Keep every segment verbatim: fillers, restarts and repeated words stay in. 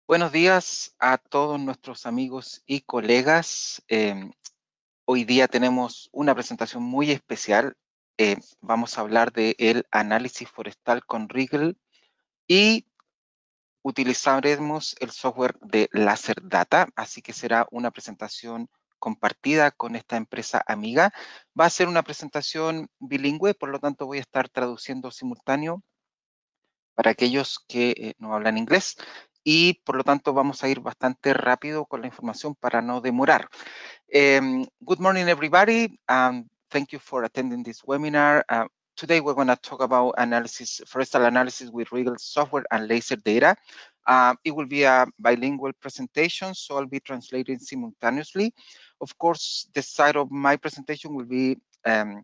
Buenos días a todos nuestros amigos y colegas. Eh, hoy día tenemos una presentación muy especial. Eh, vamos a hablar de el análisis forestal con Rigel y utilizaremos el software de LaserData, así que será una presentación compartida con esta empresa amiga. Va a ser una presentación bilingüe, por lo tanto voy a estar traduciendo simultáneo para aquellos que eh, no hablan inglés y por lo tanto vamos a ir bastante rápido con la información para no demorar. Um, good morning, everybody. Um, thank you for attending this webinar. Uh, today we're going to talk about analysis, forestal analysis with Rigel software and laser data. Uh, it will be a bilingual presentation, so I'll be translating simultaneously. Of course, the side of my presentation will be um,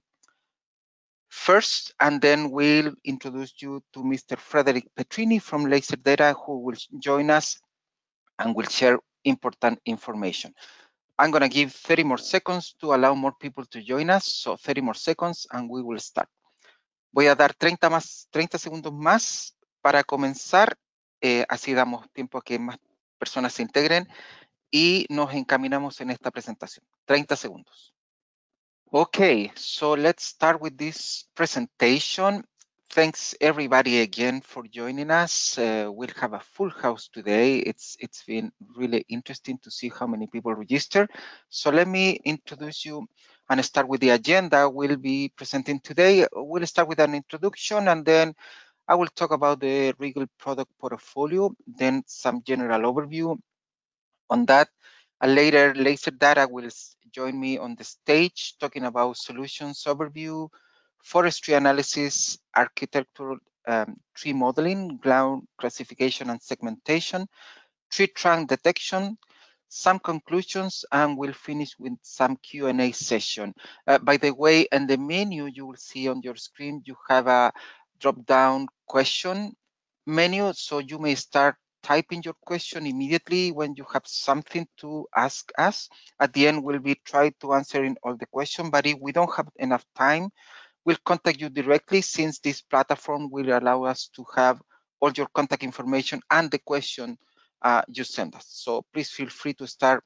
first, and then we'll introduce you to Mister Frederick Petrini from LaserData, who will join us and will share important information. I'm going to give thirty more seconds to allow more people to join us. So thirty more seconds and we will start. Voy a dar treinta, más, treinta segundos más para comenzar. Eh, así damos tiempo a que más personas se integren y nos encaminamos en esta presentación. treinta segundos. Okay, so let's start with this presentation. Thanks everybody again for joining us. Uh, we'll have a full house today. It's it's been really interesting to see how many people register. So let me introduce you and start with the agenda we'll be presenting today. We'll start with an introduction and then I will talk about the Rigel product portfolio, then some general overview on that. And later, LaserData will join me on the stage talking about solutions overview, forestry analysis, architectural um, tree modeling, ground classification and segmentation, tree trunk detection, some conclusions, and we'll finish with some Q and A session. Uh, by the way, in the menu you will see on your screen, you have a drop-down question menu, so you may start typing your question immediately when you have something to ask us. At the end, we'll be trying to answering all the questions, but if we don't have enough time, we'll contact you directly since this platform will allow us to have all your contact information and the question uh, you send us. So please feel free to start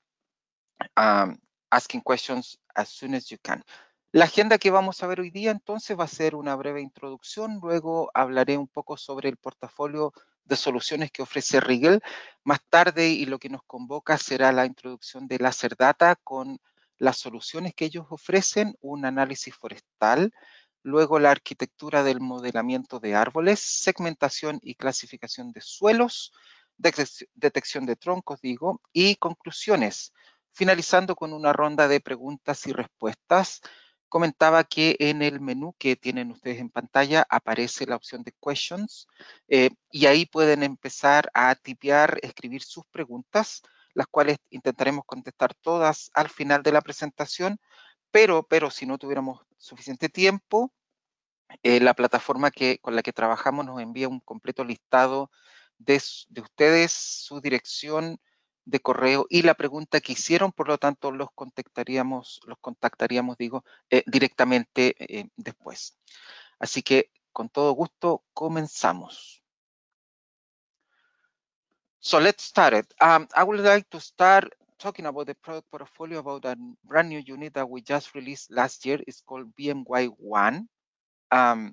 um, asking questions as soon as you can. La agenda que vamos a ver hoy día entonces va a ser una breve introducción, luego hablaré un poco sobre el portafolio de soluciones que ofrece Rigel. Más tarde y lo que nos convoca será la introducción de LaserData con las soluciones que ellos ofrecen, un análisis forestal, luego la arquitectura del modelamiento de árboles, segmentación y clasificación de suelos, detección de troncos, digo, y conclusiones, finalizando con una ronda de preguntas y respuestas. Comentaba que en el menú que tienen ustedes en pantalla aparece la opción de questions eh, y ahí pueden empezar a tipear, escribir sus preguntas, las cuales intentaremos contestar todas al final de la presentación, pero, pero si no tuviéramos suficiente tiempo, eh, la plataforma que, con la que trabajamos nos envía un completo listado de, de ustedes, su dirección de correo y la pregunta que hicieron, por lo tanto los contactaríamos, los contactaríamos digo, eh, directamente eh, después. Así que con todo gusto comenzamos. So let's start it. Um, I would like to start talking about the product portfolio about a brand new unit that we just released last year. It's called B M Y one. Um,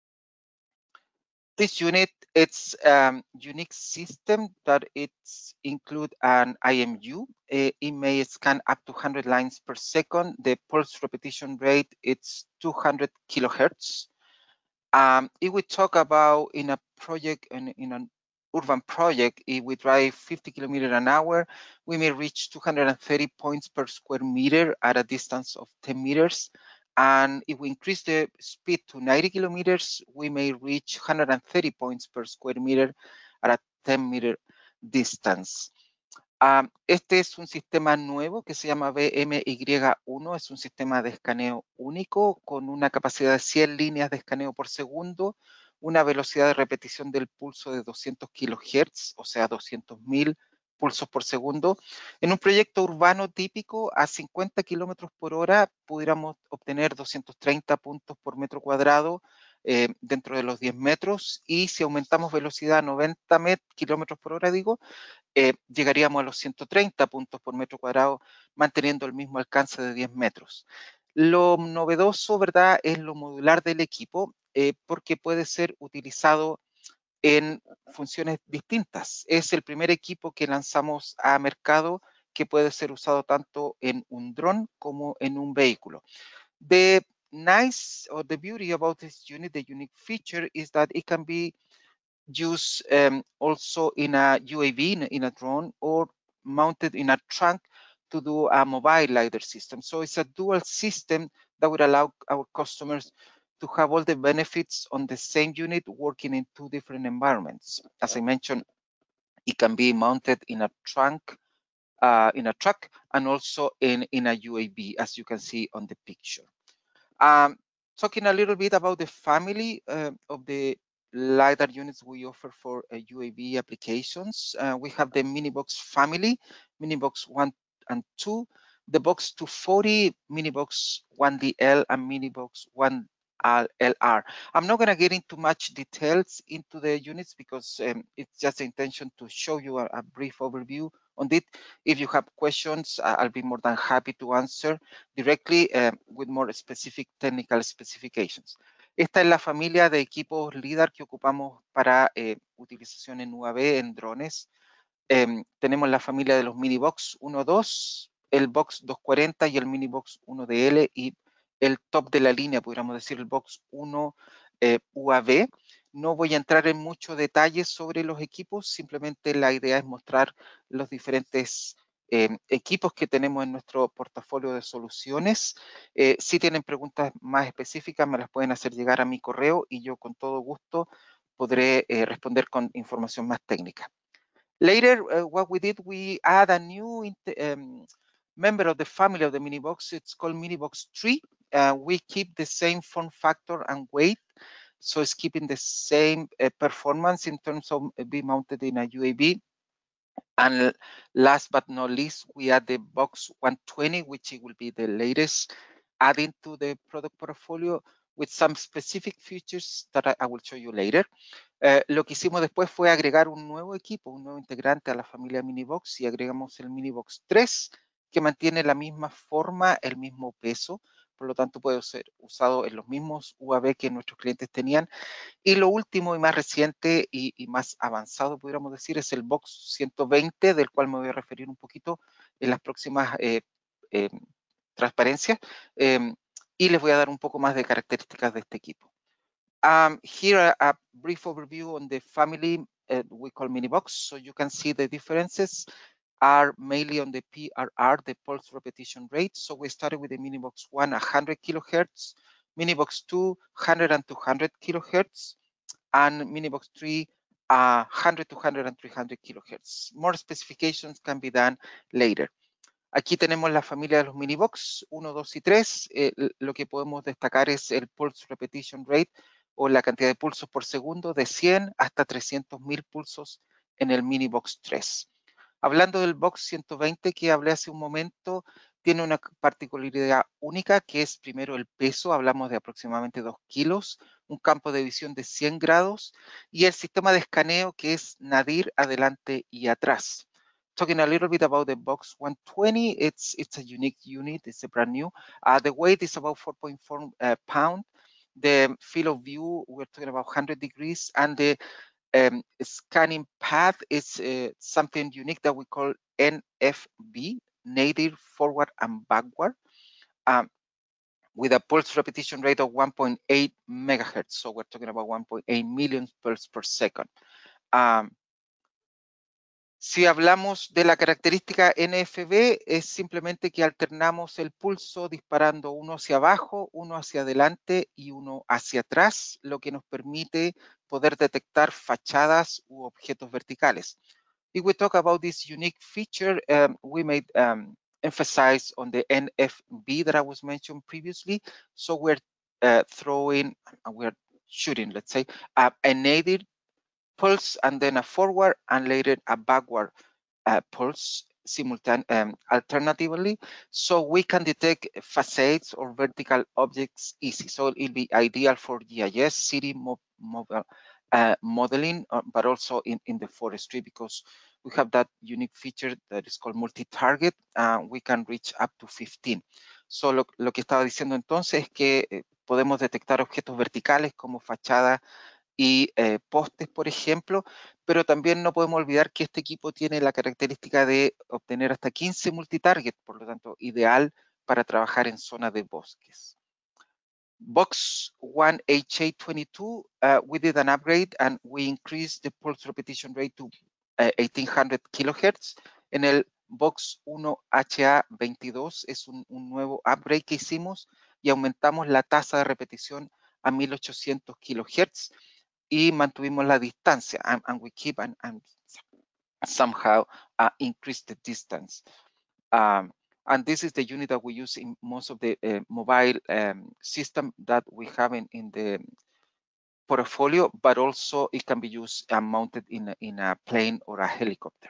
This unit, it's a um, unique system that it's include an I M U. It may scan up to one hundred lines per second. The pulse repetition rate, it's two hundred kilohertz. Um, if we talk about in a project, in, in an urban project, if we drive fifty kilometers an hour, we may reach two hundred thirty points per square meter at a distance of ten meters. And if we increase the speed to ninety kilometers, we may reach one hundred thirty points per square meter at a ten meter distance. Um, este es un sistema nuevo que se llama B M Y uno, es un sistema de escaneo único con una capacidad de cien líneas de escaneo por segundo, una velocidad de repetición del pulso de doscientos kilohertz, o sea, doscientos mil pulsos por segundo. En un proyecto urbano típico, a cincuenta kilómetros por hora, pudiéramos obtener doscientos treinta puntos por metro cuadrado eh, dentro de los diez metros, y si aumentamos velocidad a noventa kilómetros por hora, digo, eh, llegaríamos a los ciento treinta puntos por metro cuadrado, manteniendo el mismo alcance de diez metros. Lo novedoso, ¿verdad?, es lo modular del equipo, eh, porque puede ser utilizado en funciones distintas. Es el primer equipo que lanzamos a mercado que puede ser usado tanto en un dron como en un vehículo. The nice or the beauty about this unit, the unique feature is that it can be used um, also in a U A V, in, in a drone, or mounted in a trunk to do a mobile LiDAR system. So it's a dual system that would allow our customers to have all the benefits on the same unit working in two different environments. As I mentioned, it can be mounted in a trunk, uh, in a truck, and also in, in a U A V, as you can see on the picture. Um, talking a little bit about the family uh, of the LiDAR units we offer for uh, U A V applications. Uh, we have the Minibox family, Minibox one and two, the Box two forty, Minibox one D L, and Minibox one L R. I'm not going to get into much details into the units because um, it's just the intention to show you a, a brief overview on it. If you have questions, I'll be more than happy to answer directly uh, with more specific technical specifications. Esta es la familia de equipos LiDAR que ocupamos para eh, utilización en U A V, en drones. Eh, tenemos la familia de los Minibox uno dos, el Box doscientos cuarenta y el Minibox uno D L, y el top de la línea, podríamos decir, el Box uno eh, U A V. No voy a entrar en mucho detalle sobre los equipos, simplemente la idea es mostrar los diferentes eh, equipos que tenemos en nuestro portafolio de soluciones. Eh, si tienen preguntas más específicas, me las pueden hacer llegar a mi correo y yo con todo gusto podré eh, responder con información más técnica. Later, uh, what we did, we add a new um, member of the family of the Minibox. It's called Minibox three. Uh, we keep the same form factor and weight, so it's keeping the same uh, performance in terms of being mounted in a U A V. And last but not least, we add the Box one twenty, which will be the latest adding to the product portfolio with some specific features that I, I will show you later. Eh, lo que hicimos después fue agregar un nuevo equipo, un nuevo integrante a la familia Minibox, y agregamos el Minibox tres, que mantiene la misma forma, el mismo peso, por lo tanto puede ser usado en los mismos U A V que nuestros clientes tenían. Y lo último y más reciente y, y más avanzado, pudiéramos decir, es el Box ciento veinte, del cual me voy a referir un poquito en las próximas eh, eh, transparencias, eh, y les voy a dar un poco más de características de este equipo. Um, here a, a brief overview on the family uh, we call Minibox. So you can see the differences are mainly on the P R R, the pulse repetition rate. So we started with the Minibox one, one hundred kilohertz, Minibox two, one hundred and two hundred kilohertz, and Minibox three, uh, one hundred, two hundred, and three hundred kilohertz. More specifications can be done later. Aquí tenemos la familia de los Minibox uno, dos y tres. Eh, lo que podemos destacar es el pulse repetition rate, o la cantidad de pulsos por segundo, de cien hasta trescientos mil pulsos en el Minibox tres. Hablando del Box ciento veinte que hablé hace un momento, tiene una particularidad única, que es primero el peso. Hablamos de aproximadamente dos kilos, un campo de visión de cien grados y el sistema de escaneo, que es nadir adelante y atrás. Talking a little bit about the Box one twenty, it's, it's a unique unit, it's a brand new. Uh, the weight is about four point four uh, pounds. The field of view, we're talking about one hundred degrees, and the um, scanning path is uh, something unique that we call N F B, native forward and backward, um, with a pulse repetition rate of one point eight megahertz. So we're talking about one point eight million pulses per second. Um, Si hablamos de la característica N F B, es simplemente que alternamos el pulso disparando uno hacia abajo, uno hacia adelante y uno hacia atrás, lo que nos permite poder detectar fachadas u objetos verticales. If we talk about this unique feature, um, we made um, emphasize on the N F B that I was mentioned previously. So we're uh, throwing, we're shooting, let's say, uh, a native pulse and then a forward and later a backward uh, pulse simultaneously, um, alternatively, so we can detect facades or vertical objects easy. So it'll be ideal for G I S, city mo mobile uh, modeling, uh, but also in, in the forestry, because we have that unique feature that is called multi-target. Uh, we can reach up to fifteen. So lo, lo que estaba diciendo entonces es que eh, podemos detectar objetos verticales como fachadas y eh, postes, por ejemplo, pero también no podemos olvidar que este equipo tiene la característica de obtener hasta quince multitarget, por lo tanto, ideal para trabajar en zonas de bosques. Box one H A twenty-two, uh, we did an upgrade and we increased the pulse repetition rate to uh, eighteen hundred kilohertz. En el Box one H A veintidós es un, un nuevo upgrade que hicimos y aumentamos la tasa de repetición a mil ochocientos kilohertz y mantuvimos la distancia, and, and we keep and, and somehow uh, increase the distance. Um, and this is the unit that we use in most of the uh, mobile um, system that we have in, in the portfolio, but also it can be used and mounted in a, in a plane or a helicopter.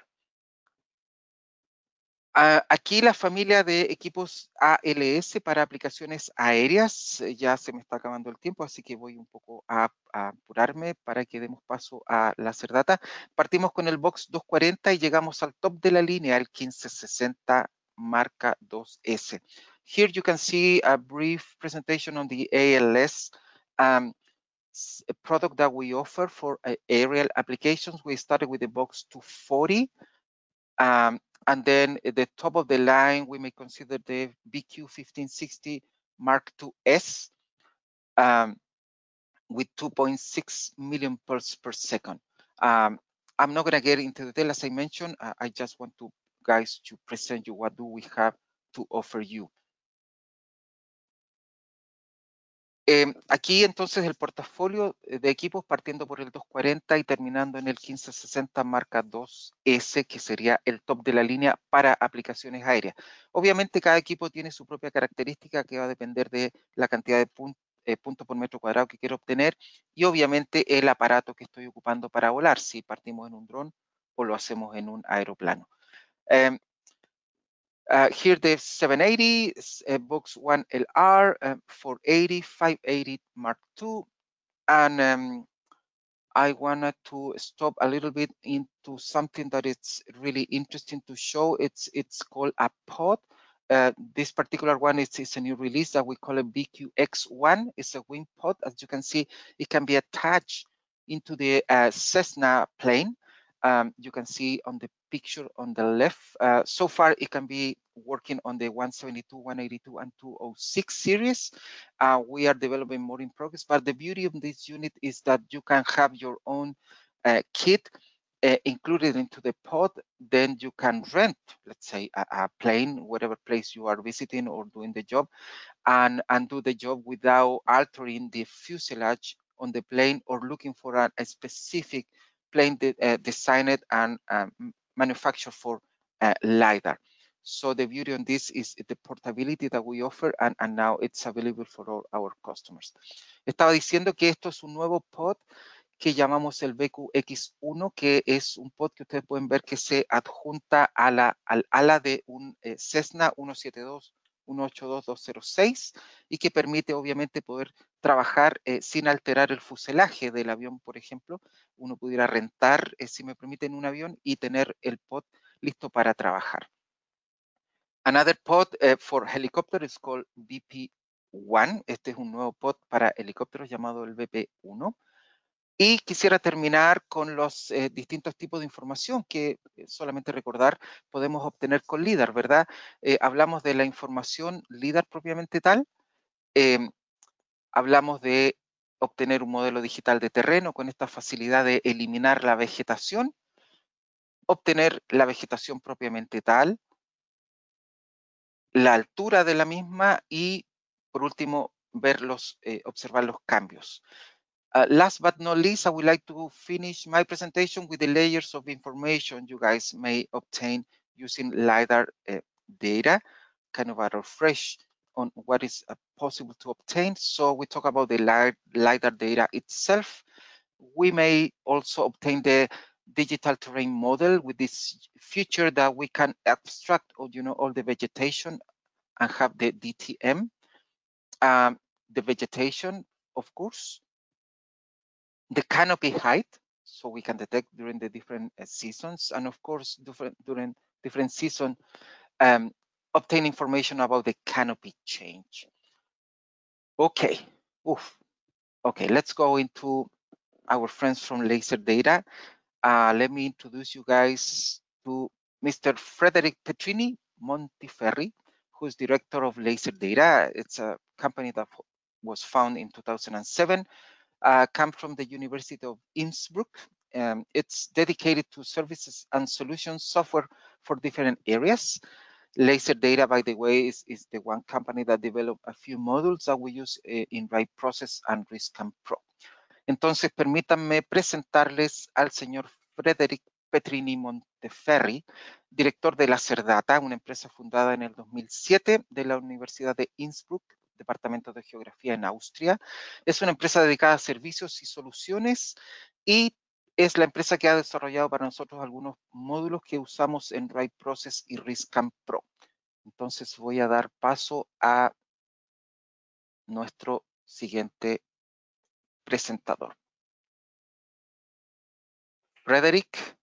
Uh, aquí la familia de equipos A L S para aplicaciones aéreas, ya se me está acabando el tiempo, así que voy un poco a, a apurarme para que demos paso a láser data. Partimos con el Box doscientos cuarenta y llegamos al top de la línea, el quince sesenta marca dos S. Here you can see a brief presentation on the A L S um, product that we offer for uh, aerial applications. We started with the Box two forty. Um, and then at the top of the line, we may consider the B Q fifteen sixty Mark two S um, with two point six million pulses per second. Um, I'm not going to get into detail, as I mentioned. Uh, I just want to guys to present you what do we have to offer you. Eh, aquí entonces el portafolio de equipos partiendo por el doscientos cuarenta y terminando en el quince sesenta marca dos S, que sería el top de la línea para aplicaciones aéreas. Obviamente cada equipo tiene su propia característica que va a depender de la cantidad de puntos eh, punto por metro cuadrado que quiero obtener y obviamente el aparato que estoy ocupando para volar, si partimos en un dron o lo hacemos en un aeroplano. Eh, Uh, here the seven eighty, uh, Box one L R, uh, four eighty, five eighty Mark two, and um, I wanted to stop a little bit into something that is really interesting to show. It's it's called a pod. Uh, this particular one is, is a new release that we call it B Q X one. It's a wing pod. As you can see, it can be attached into the uh, Cessna plane. Um, you can see on the picture on the left. Uh, so far, it can be working on the one seventy-two, one eighty-two, and two oh six series. Uh, we are developing more in progress, but the beauty of this unit is that you can have your own uh, kit uh, included into the pod. Then you can rent, let's say, a, a plane, whatever place you are visiting or doing the job, and, and do the job without altering the fuselage on the plane or looking for a, a specific plane that, uh, designed and um, manufactured for uh, LiDAR. So the beauty on this is the portability that we offer, and, and now it's available for all our customers. Estaba diciendo que esto es un nuevo pod que llamamos el B Q X uno, que es un pod que ustedes pueden ver que se adjunta a la, al ala de un eh, Cessna ciento setenta y dos, ciento ochenta y dos, doscientos seis y que permite obviamente poder trabajar eh, sin alterar el fuselaje del avión, por ejemplo. Uno pudiera rentar, eh, si me permiten, un avión y tener el pod listo para trabajar. Another pod uh, for helicopter is called B P one. Este es un nuevo pod para helicópteros llamado el B P uno. Y quisiera terminar con los eh, distintos tipos de información que eh, solamente recordar podemos obtener con LiDAR, ¿verdad? Eh, hablamos de la información LiDAR propiamente tal. Eh, hablamos de obtener un modelo digital de terreno con esta facilidad de eliminar la vegetación, obtener la vegetación propiamente tal, la altura de la misma y, por último, verlos, eh, observar los cambios. Uh, last but not least, I would like to finish my presentation with the layers of information you guys may obtain using LiDAR uh, data, kind of a refresh on what is uh, possible to obtain. So we talk about the LiDAR data itself. We may also obtain the digital terrain model with this feature that we can abstract all, you know, all the vegetation and have the D T M, um, the vegetation, of course. the canopy height, so we can detect during the different uh, seasons, and of course, different, during different season, um, obtain information about the canopy change. Okay, Oof. Okay, let's go into our friends from Laser Data. Uh, let me introduce you guys to Mister Frederick Petrini Monteferri, who is director of Laser Data. It's a company that was founded in two thousand seven, uh, come from the University of Innsbruck. Um, it's dedicated to services and solutions software for different areas. Laser Data, by the way, is, is the one company that developed a few modules that we use uh, in Right Process and RISCAM Pro. Entonces, permítanme presentarles al señor Frederick Petrini Monteferri, director de LaserData, una empresa fundada en el dos mil siete de la Universidad de Innsbruck, Departamento de Geografía en Austria. Es una empresa dedicada a servicios y soluciones y es la empresa que ha desarrollado para nosotros algunos módulos que usamos en Right Process y RISCAM Pro. Entonces voy a dar paso a nuestro siguiente presentador. Frederick.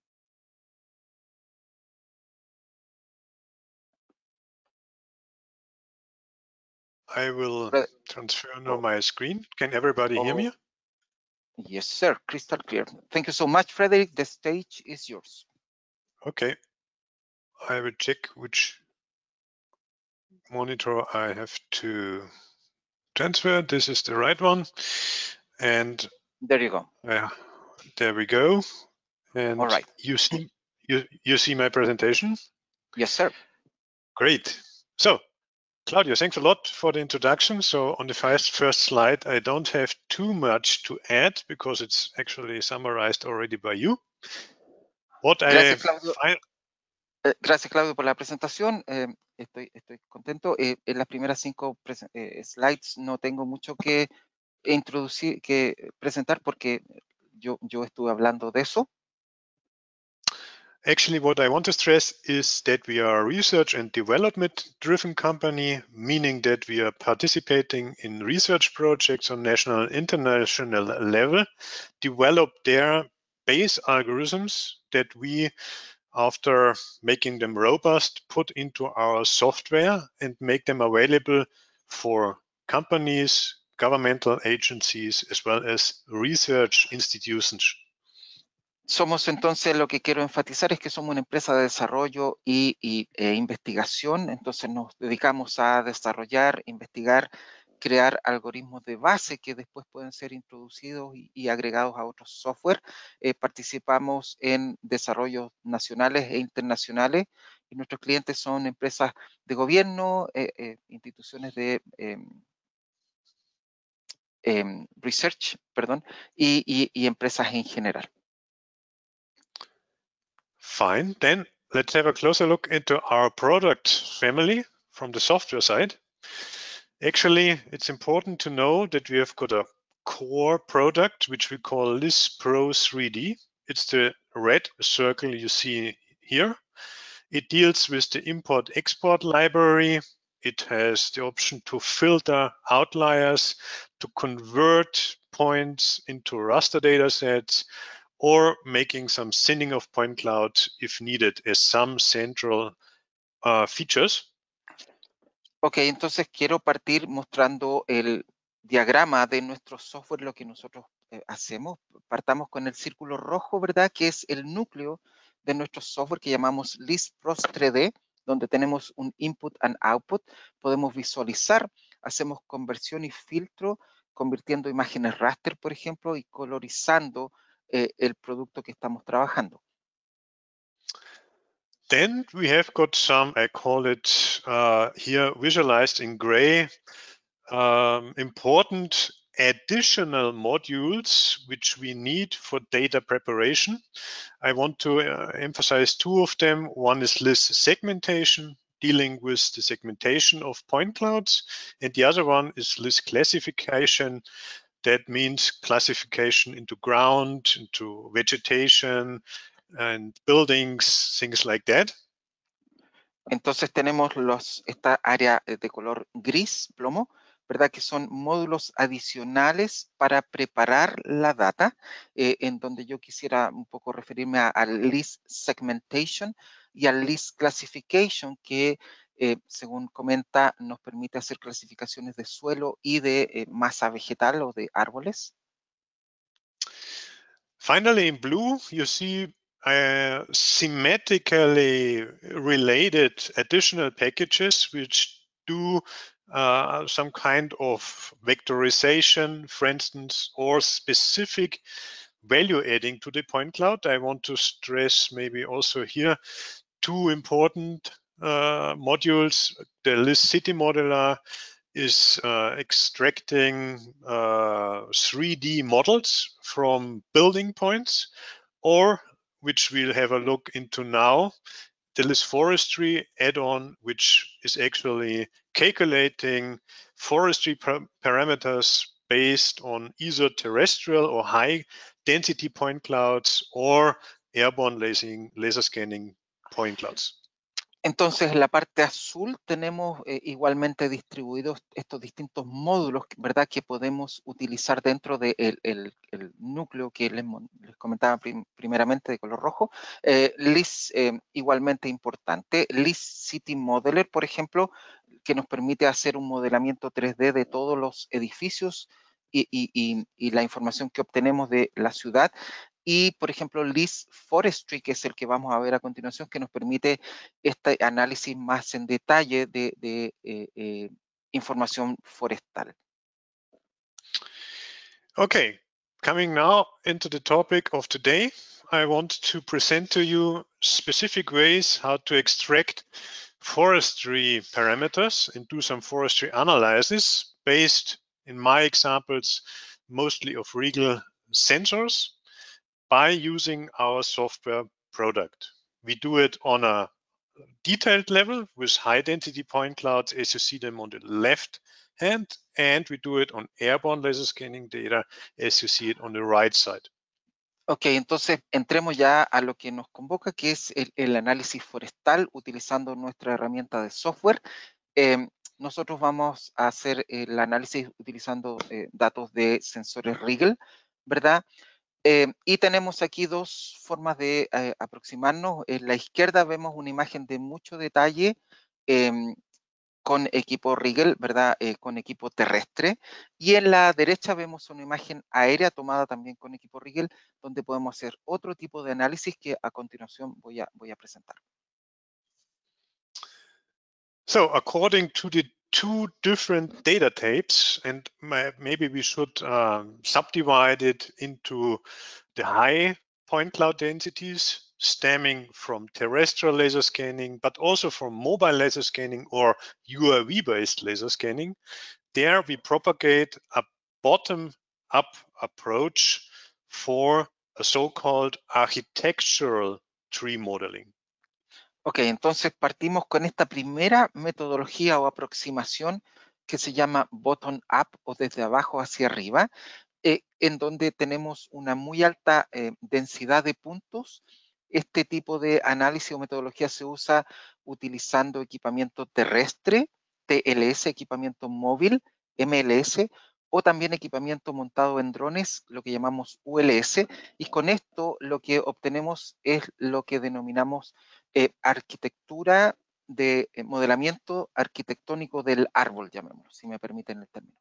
I will transfer now my screen. Can everybody oh, hear me? Yes, sir. Crystal clear. Thank you so much, Frederick. The stage is yours. Okay. I will check which monitor I have to transfer. This is the right one. And there you go. Uh, there we go. And all right. You see, you, you see my presentation? Yes, sir. Great. So, Claudio, thanks a lot for the introduction. So on the first, first slide, I don't have too much to add because it's actually summarized already by you. What Gracias, I Claudio. find... eh, gracias, Claudio, por la presentación. Eh, estoy, estoy contento. Eh, en las primeras cinco eh, slides no tengo mucho que introducir, que presentar porque yo, yo estuve hablando de eso. Actually, what I want to stress is that we are a research and development driven company, meaning that we are participating in research projects on national and international level, develop their base algorithms that we, after making them robust, put into our software and make them available for companies, governmental agencies, as well as research institutions. Somos entonces, lo que quiero enfatizar es que somos una empresa de desarrollo y, y e investigación, entonces nos dedicamos a desarrollar, investigar, crear algoritmos de base que después pueden ser introducidos y, y agregados a otros software. Eh, participamos en desarrollos nacionales e internacionales y nuestros clientes son empresas de gobierno, eh, eh, instituciones de eh, eh, research, perdón, y, y, y empresas en general. Fine, then let's have a closer look into our product family from the software side. Actually, it's important to know that we have got a core product, which we call LIS Pro three D. It's the red circle you see here. It deals with the import-export library. It has the option to filter outliers, to convert points into raster data sets, or making some thinning of point cloud if needed as some central uh, features. Ok, entonces quiero partir mostrando el diagrama de nuestro software, lo que nosotros eh, hacemos. Partamos con el círculo rojo, ¿verdad? Que es el núcleo de nuestro software que llamamos LISPROS tres D, donde tenemos un input and output. Podemos visualizar, hacemos conversión y filtro, convirtiendo imágenes raster, por ejemplo, y colorizando eh, el producto que estamos trabajando. Then we have got some, I call it uh, here visualized in gray, um, important additional modules which we need for data preparation. I want to uh, emphasize two of them. One is LIS segmentation, dealing with the segmentation of point clouds, and the other one is LIS classification. That means classification into ground, into vegetation, and buildings, things like that. Entonces tenemos los, esta área de color gris, plomo, ¿verdad? Que son módulos adicionales para preparar la data, eh, en donde yo quisiera un poco referirme al list segmentation y al list classification, que eh, según comenta, nos permite hacer clasificaciones de suelo y de eh, masa vegetal o de árboles. Finally, in blue, you see uh, thematically related additional packages which do uh, some kind of vectorization, for instance, or specific value adding to the point cloud. I want to stress maybe also here two important uh, modules. The list city modeler is uh, extracting uh, three D models from building points, or which we'll have a look into now, the list forestry add-on, which is actually calculating forestry par parameters based on either terrestrial or high density point clouds or airborne lasing, laser scanning point clouds. Entonces, en la parte azul tenemos eh, igualmente distribuidos estos distintos módulos, ¿verdad?, que podemos utilizar dentro del de el, el núcleo que les, les comentaba prim, primeramente de color rojo. Eh, list eh, igualmente importante, List City Modeler, por ejemplo, que nos permite hacer un modelamiento tres D de todos los edificios y, y, y, y la información que obtenemos de la ciudad. Y, por ejemplo, List Forestry, que es el que vamos a ver a continuación, que nos permite este análisis más en detalle de, de eh, eh, información forestal. Okay, coming now into the topic of today, I want to present to you specific ways how to extract forestry parameters and do some forestry analysis based, in my examples, mostly of Regal sensors, by using our software product. We do it on a detailed level with high density point clouds as you see them on the left hand, and we do it on airborne laser scanning data as you see it on the right side. Ok, entonces entremos ya a lo que nos convoca, que es el, el análisis forestal utilizando nuestra herramienta de software. Eh, nosotros vamos a hacer el análisis utilizando eh, datos de sensores Regal, ¿verdad? Eh, y tenemos aquí dos formas de eh, aproximarnos. En la izquierda vemos una imagen de mucho detalle eh, con equipo Regal, ¿verdad? Eh, con equipo terrestre. Y en la derecha vemos una imagen aérea tomada también con equipo Regal, donde podemos hacer otro tipo de análisis que a continuación voy a, voy a presentar. So according to the two different data types, and maybe we should um, subdivide it into the high point cloud densities stemming from terrestrial laser scanning, but also from mobile laser scanning or U A V-based laser scanning. There we propagate a bottom-up approach for a so-called architectural tree modeling. Ok, entonces partimos con esta primera metodología o aproximación que se llama bottom-up o desde abajo hacia arriba, eh, en donde tenemos una muy alta eh, densidad de puntos. Este tipo de análisis o metodología se usa utilizando equipamiento terrestre, T L S, equipamiento móvil, M L S, o también equipamiento montado en drones, lo que llamamos U L S, y con esto lo que obtenemos es lo que denominamos eh, arquitectura de eh, modelamiento arquitectónico del árbol, llamémoslo, si me permiten el término.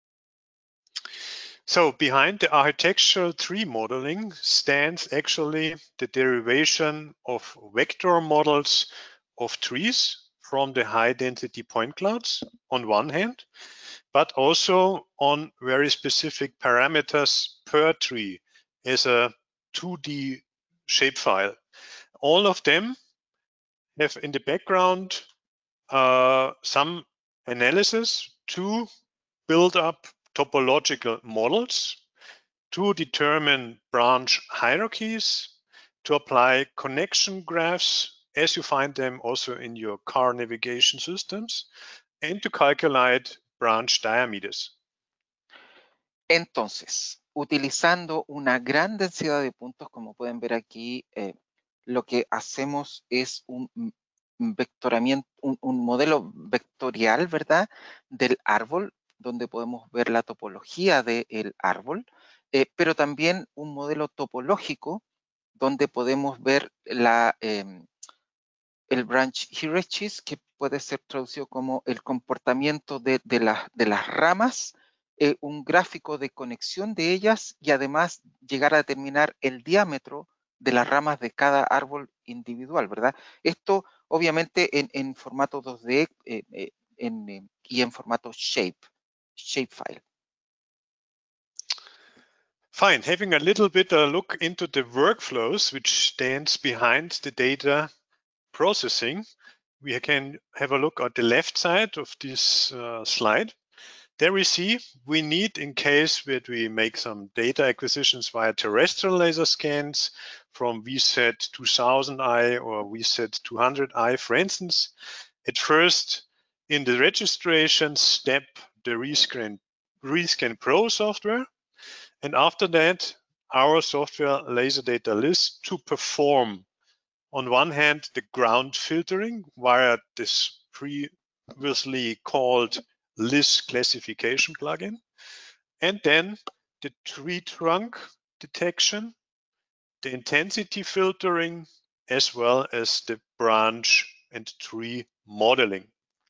So behind the architectural tree modeling stands actually the derivation of vector models of trees from the high density point clouds on one hand, but also on very specific parameters per tree as a two D shapefile. All of them have in the background uh, some analysis to build up topological models, to determine branch hierarchies, to apply connection graphs as you find them also in your car navigation systems, and to calculate branch diameters. Entonces, utilizando una gran densidad de puntos, como pueden ver aquí, eh, lo que hacemos es un vectoramiento, un, un modelo vectorial, ¿verdad?, del árbol, donde podemos ver la topología del árbol, eh, pero también un modelo topológico donde podemos ver la, eh, el branch hierarchies, que puede ser traducido como el comportamiento de, de, la, de las ramas, eh, un gráfico de conexión de ellas y además llegar a determinar el diámetro de las ramas de cada árbol individual, ¿verdad? Esto obviamente en, en formato dos D eh, eh, en, eh, y en formato shape, shapefile. Fine, having a little bit a look into the workflows which stands behind the data processing, we can have a look at the left side of this uh, slide. There we see we need, in case that we make some data acquisitions via terrestrial laser scans from V SAT two thousand I or V SAT two hundred I, for instance, at first in the registration step, the Rescan, Rescan Pro software, and after that, our software laser data list to perform, on one hand, the ground filtering via this previously called list classification plugin, and then the tree trunk detection, the intensity filtering, as well as the branch and tree modeling.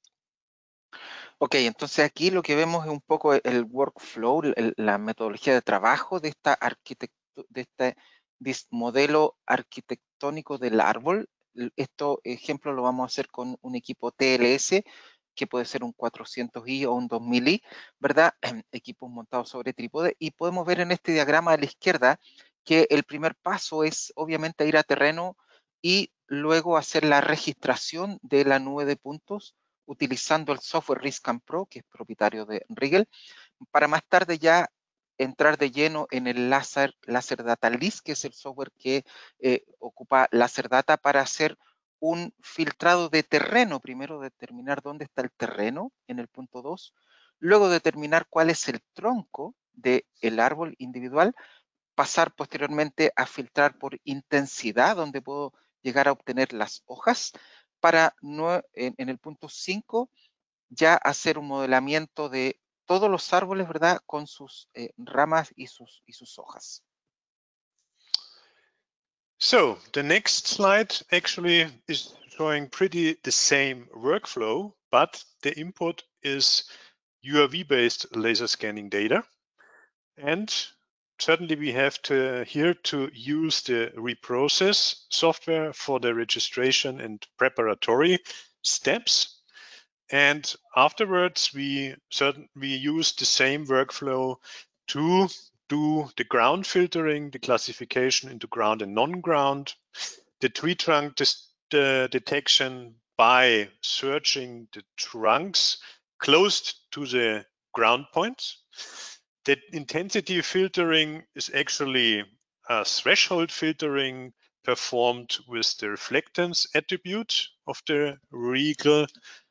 Ok, entonces aquí lo que vemos es un poco el workflow, el, la metodología de trabajo de esta arquitectura, de este, de este modelo arquitectónico del árbol. Esto ejemplo lo vamos a hacer con un equipo T L S, que puede ser un cuatrocientos i o un dos mil i, ¿verdad? Equipos montados sobre trípode, y podemos ver en este diagrama a la izquierda que el primer paso es obviamente ir a terreno y luego hacer la registración de la nube de puntos utilizando el software Rescan Pro, que es propietario de Rigel, para más tarde ya entrar de lleno en el Laser, Laser Data List, que es el software que eh, ocupa Laser Data para hacer un filtrado de terreno. Primero determinar dónde está el terreno en el punto dos, luego determinar cuál es el tronco del árbol individual, pasar posteriormente a filtrar por intensidad, donde puedo llegar a obtener las hojas, para no, en, en el punto cinco ya hacer un modelamiento de todos los árboles, ¿verdad? Con sus eh, ramas y sus, y sus hojas. So the next slide actually is showing pretty the same workflow, but the input is U R V-based laser scanning data. And certainly we have to here to use the reprocess software for the registration and preparatory steps. And afterwards, we certain we use the same workflow to do the ground filtering, the classification into ground and non-ground, the tree trunk the detection by searching the trunks close to the ground points. The intensity filtering is actually a threshold filtering performed with the reflectance attribute of the Rigel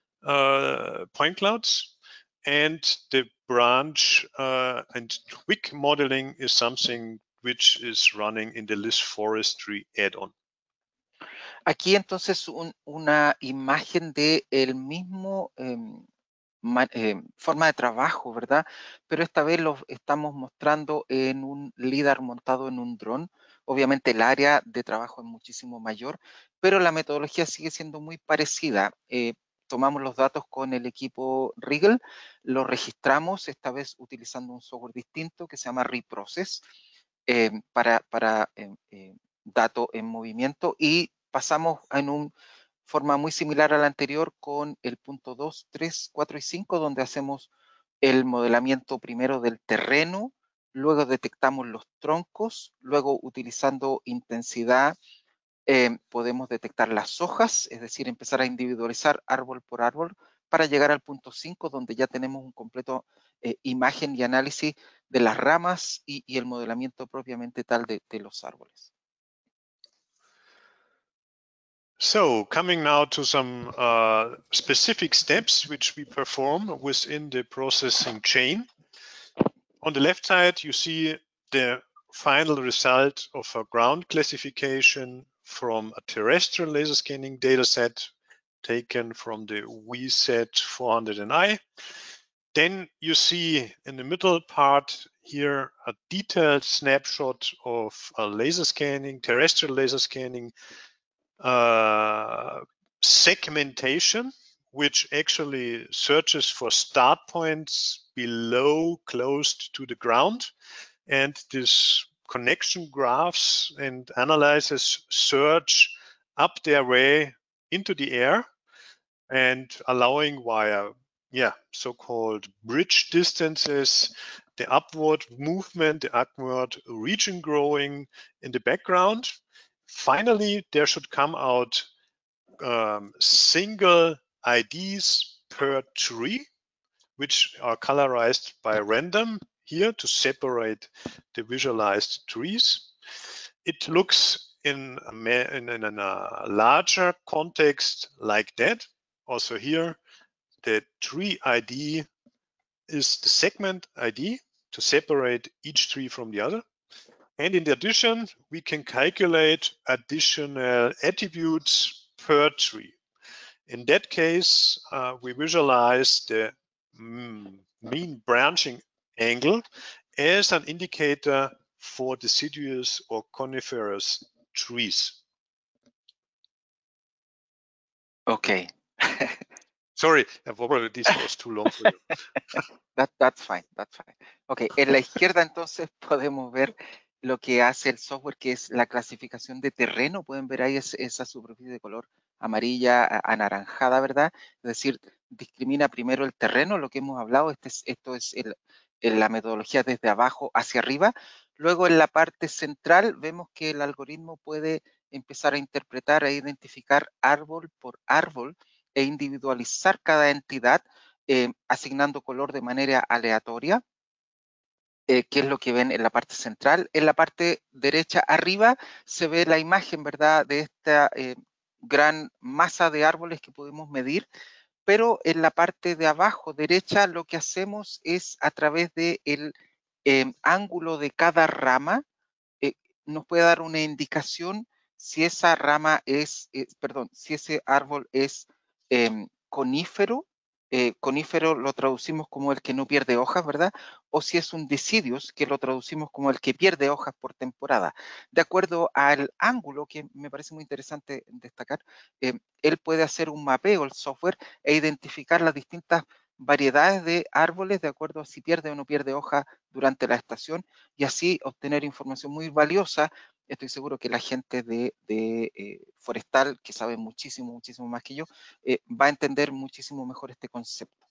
uh, point clouds, and the branch uh, and twig modeling is something which is running in the List Forestry add-on. Aquí entonces un, una imagen de el mismo eh, ma, eh, forma de trabajo, ¿verdad? Pero esta vez lo estamos mostrando en un LiDAR montado en un dron. Obviamente el área de trabajo es muchísimo mayor, pero la metodología sigue siendo muy parecida. Eh, tomamos los datos con el equipo Rigel, los registramos, esta vez utilizando un software distinto que se llama Reprocess, eh, para, para eh, eh, dato en movimiento, y pasamos en una forma muy similar a la anterior con el punto dos, tres, cuatro y cinco, donde hacemos el modelamiento primero del terreno, luego detectamos los troncos, luego utilizando intensidad eh, podemos detectar las hojas, es decir, empezar a individualizar árbol por árbol para llegar al punto cinco, donde ya tenemos un completo eh, imagen y análisis de las ramas y, y el modelamiento propiamente tal de, de los árboles. So coming now to some uh, specific steps which we perform within the processing chain. On the left side, you see the final result of a ground classification from a terrestrial laser scanning data set taken from the V SAT four hundred I. Then you see in the middle part here a detailed snapshot of a laser scanning, terrestrial laser scanning uh, segmentation, which actually searches for start points below, close to the ground. And this connection graphs and analyzes search up their way into the air and allowing via yeah, so-called bridge distances, the upward movement, the upward region growing in the background. Finally, there should come out um, single I Ds per tree, which are colorized by random here to separate the visualized trees. It looks in a, in, in a larger context like that. Also here, the tree I D is the segment I D to separate each tree from the other. And in addition, we can calculate additional attributes per tree. In that case, uh, we visualize the mm, mean branching angle as an indicator for deciduous or coniferous trees. Okay. Sorry, probably this was too long for you. That, that's fine, that's fine. Ok, en la izquierda entonces podemos ver lo que hace el software, que es la clasificación de terreno. Pueden ver ahí es, esa superficie de color amarilla, anaranjada, ¿verdad? Es decir, discrimina primero el terreno, lo que hemos hablado. Este es, esto es el, la metodología desde abajo hacia arriba. Luego en la parte central vemos que el algoritmo puede empezar a interpretar e identificar árbol por árbol e individualizar cada entidad, eh, asignando color de manera aleatoria, eh, que es lo que ven en la parte central. En la parte derecha arriba se ve la imagen, ¿verdad?, de esta eh, gran masa de árboles que podemos medir, pero en la parte de abajo derecha lo que hacemos es, a través del de eh, ángulo de cada rama, eh, nos puede dar una indicación si esa rama es, eh, perdón, si ese árbol es eh, conífero. Eh, conífero lo traducimos como el que no pierde hojas, ¿verdad? O si es un deciduous, que lo traducimos como el que pierde hojas por temporada. De acuerdo al ángulo, que me parece muy interesante destacar, eh, él puede hacer un mapeo, el software, e identificar las distintas variedades de árboles de acuerdo a si pierde o no pierde hoja durante la estación, y así obtener información muy valiosa. Estoy seguro que la gente de, de eh, forestal, que sabe muchísimo, muchísimo más que yo, eh, va a entender muchísimo mejor este concepto.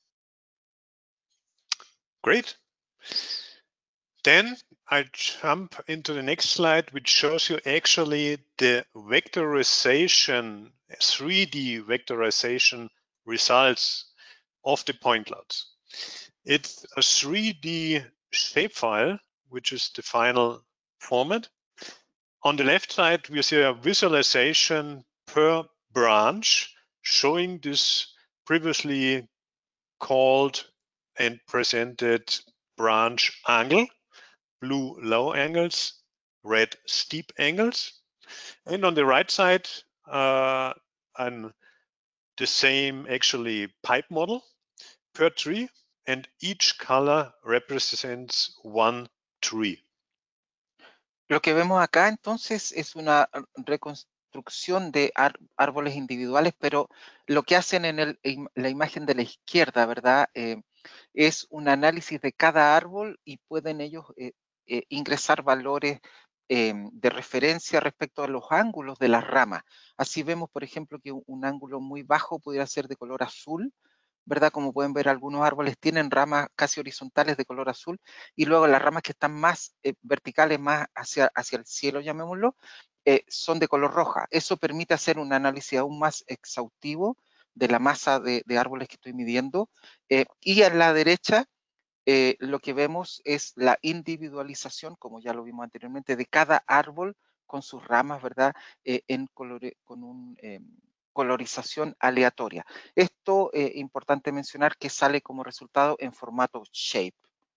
Great. Then I jump into the next slide, which shows you actually the vectorization, three D vectorization results of the point clouds. It's a three D shapefile, which is the final format. On the left side, we see a visualization per branch showing this previously called and presented branch angle, blue low angles, red steep angles. And on the right side, uh, an, the same actually pipe model per tree, and each color represents one tree. Lo que vemos acá entonces es una reconstrucción de árboles individuales, pero lo que hacen en el, la imagen de la izquierda, ¿verdad? Eh, es un análisis de cada árbol y pueden ellos eh, eh, ingresar valores eh, de referencia respecto a los ángulos de las ramas. Así vemos, por ejemplo, que un, un ángulo muy bajo pudiera ser de color azul, ¿verdad? Como pueden ver, algunos árboles tienen ramas casi horizontales de color azul, y luego las ramas que están más eh, verticales, más hacia, hacia el cielo, llamémoslo, eh, son de color roja. Eso permite hacer un análisis aún más exhaustivo de la masa de, de árboles que estoy midiendo. Eh, y a la derecha, eh, lo que vemos es la individualización, como ya lo vimos anteriormente, de cada árbol con sus ramas, ¿verdad? Eh, en colore, con un... Eh, colorización aleatoria. Esto es eh, importante mencionar que sale como resultado en formato shape.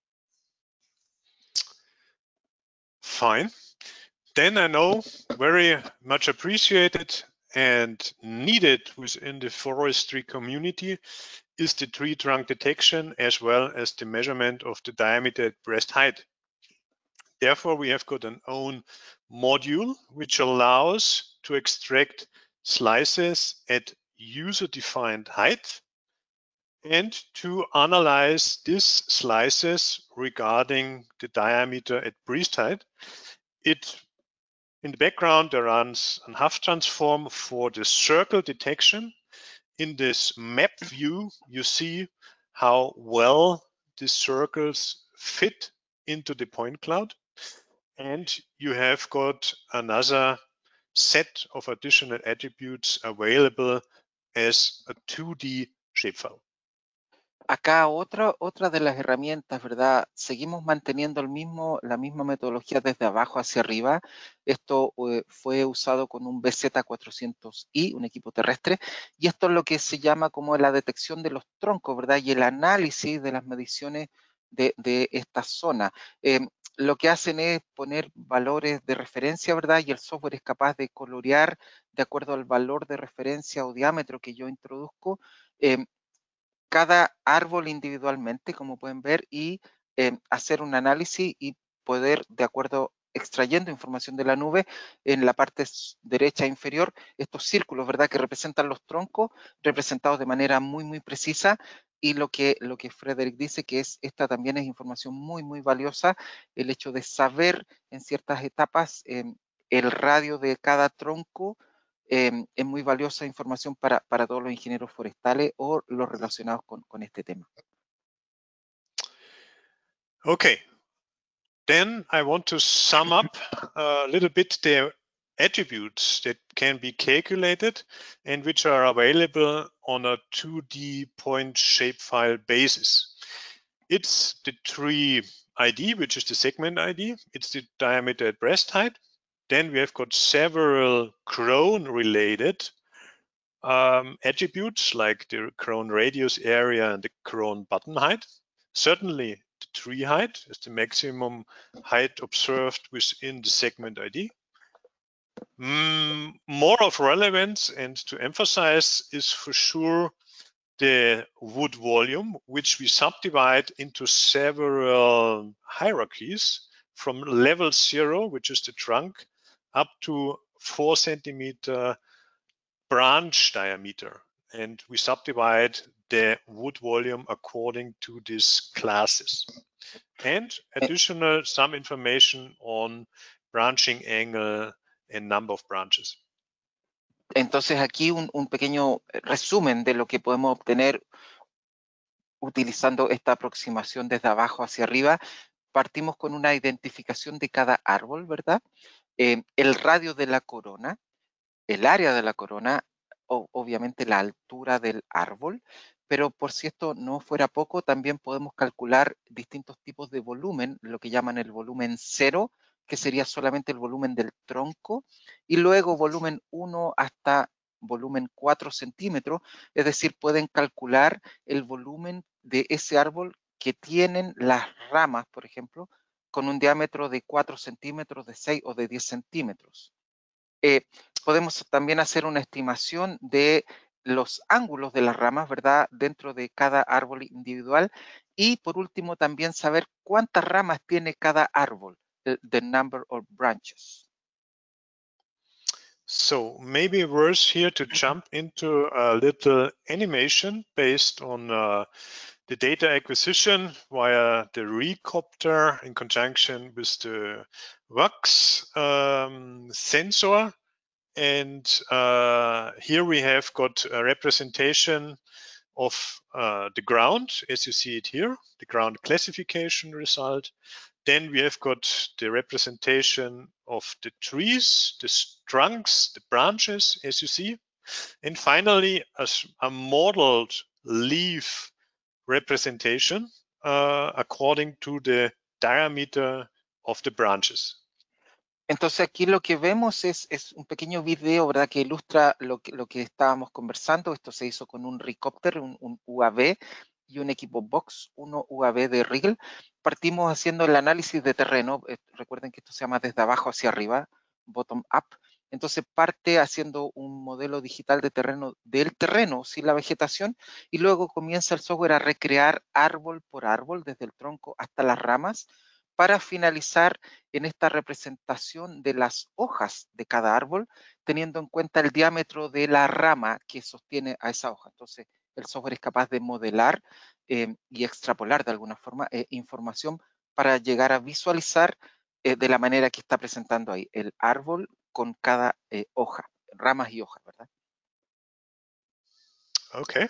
Fine. Then I know very much appreciated and needed within the forestry community is the tree trunk detection as well as the measurement of the diameter at breast height. Therefore, we have got an own module which allows to extract slices at user-defined height and to analyze these slices regarding the diameter at breast height. It, in the background, there runs an H A F transform for the circle detection. In this map view, you see how well the circles fit into the point cloud. And you have got another set of additional attributes available as a two D shapefile. Acá otra, otra de las herramientas, ¿verdad? Seguimos manteniendo el mismo, la misma metodología desde abajo hacia arriba. Esto eh, fue usado con un B Z cuatrocientos i, un equipo terrestre, y esto es lo que se llama como la detección de los troncos, ¿verdad? Y el análisis de las mediciones de, de esta zona. Eh, lo que hacen es poner valores de referencia, ¿verdad? Y el software es capaz de colorear de acuerdo al valor de referencia o diámetro que yo introduzco, eh, cada árbol individualmente, como pueden ver, y eh, hacer un análisis y poder, de acuerdo, extrayendo información de la nube, en la parte derecha inferior, estos círculos, ¿verdad?, que representan los troncos, representados de manera muy, muy precisa, y lo que, lo que Frederick dice que es, esta también es información muy, muy valiosa, el hecho de saber en ciertas etapas eh, el radio de cada tronco. Eh, es muy valiosa información para, para todos los ingenieros forestales o los relacionados con, con este tema. Okay, then I want to sum up a little bit the attributes that can be calculated and which are available on a two D point shapefile basis. It's the tree I D, which is the segment I D. It's the diameter at breast height. Then we have got several crown related um, attributes like the crown radius area and the crown button height. Certainly the tree height is the maximum height observed within the segment I D. Mm, more of relevance and to emphasize is for sure the wood volume, which we subdivide into several hierarchies from level zero, which is the trunk, up to four centimeter branch diameter. And we subdivide the wood volume according to these classes. And additional some information on branching angle and number of branches. Entonces aquí un, un pequeño resumen de lo que podemos obtener utilizando esta aproximación desde abajo hacia arriba. Partimos con una identificación de cada árbol, ¿verdad? Eh, el radio de la corona, el área de la corona, o, obviamente la altura del árbol, pero por si esto no fuera poco, también podemos calcular distintos tipos de volumen, lo que llaman el volumen cero, que sería solamente el volumen del tronco, y luego volumen uno hasta volumen cuatro centímetros, es decir, pueden calcular el volumen de ese árbol que tienen las ramas, por ejemplo, con un diámetro de cuatro centímetros, de seis o de diez centímetros. Eh, podemos también hacer una estimación de los ángulos de las ramas, ¿verdad?, dentro de cada árbol individual. Y por último, también saber cuántas ramas tiene cada árbol, the, the number of branches. So maybe worth here to jump into a little animation based on uh, the data acquisition via the Recopter in conjunction with the W A X um, sensor. And uh, here we have got a representation of uh, the ground, as you see it here, the ground classification result. Then we have got the representation of the trees, the trunks, the branches, as you see. And finally, a, a modeled leaf representation uh, according to the diameter of the branches. Entonces aquí lo que vemos es, es un pequeño video, ¿verdad?, que ilustra lo que, lo que estábamos conversando. Esto se hizo con un Recopter, un, un U A V y un equipo Box uno U A V de Rigel. Partimos haciendo el análisis de terreno. Eh, recuerden que esto se llama desde abajo hacia arriba, bottom up. Entonces parte haciendo un modelo digital de terreno del terreno sin la vegetación y luego comienza el software a recrear árbol por árbol, desde el tronco hasta las ramas, para finalizar en esta representación de las hojas de cada árbol, teniendo en cuenta el diámetro de la rama que sostiene a esa hoja. Entonces el software es capaz de modelar eh, y extrapolar de alguna forma eh, información para llegar a visualizar eh, de la manera que está presentando ahí el árbol con cada eh, hoja, ramas y hojas, ¿verdad? Okay.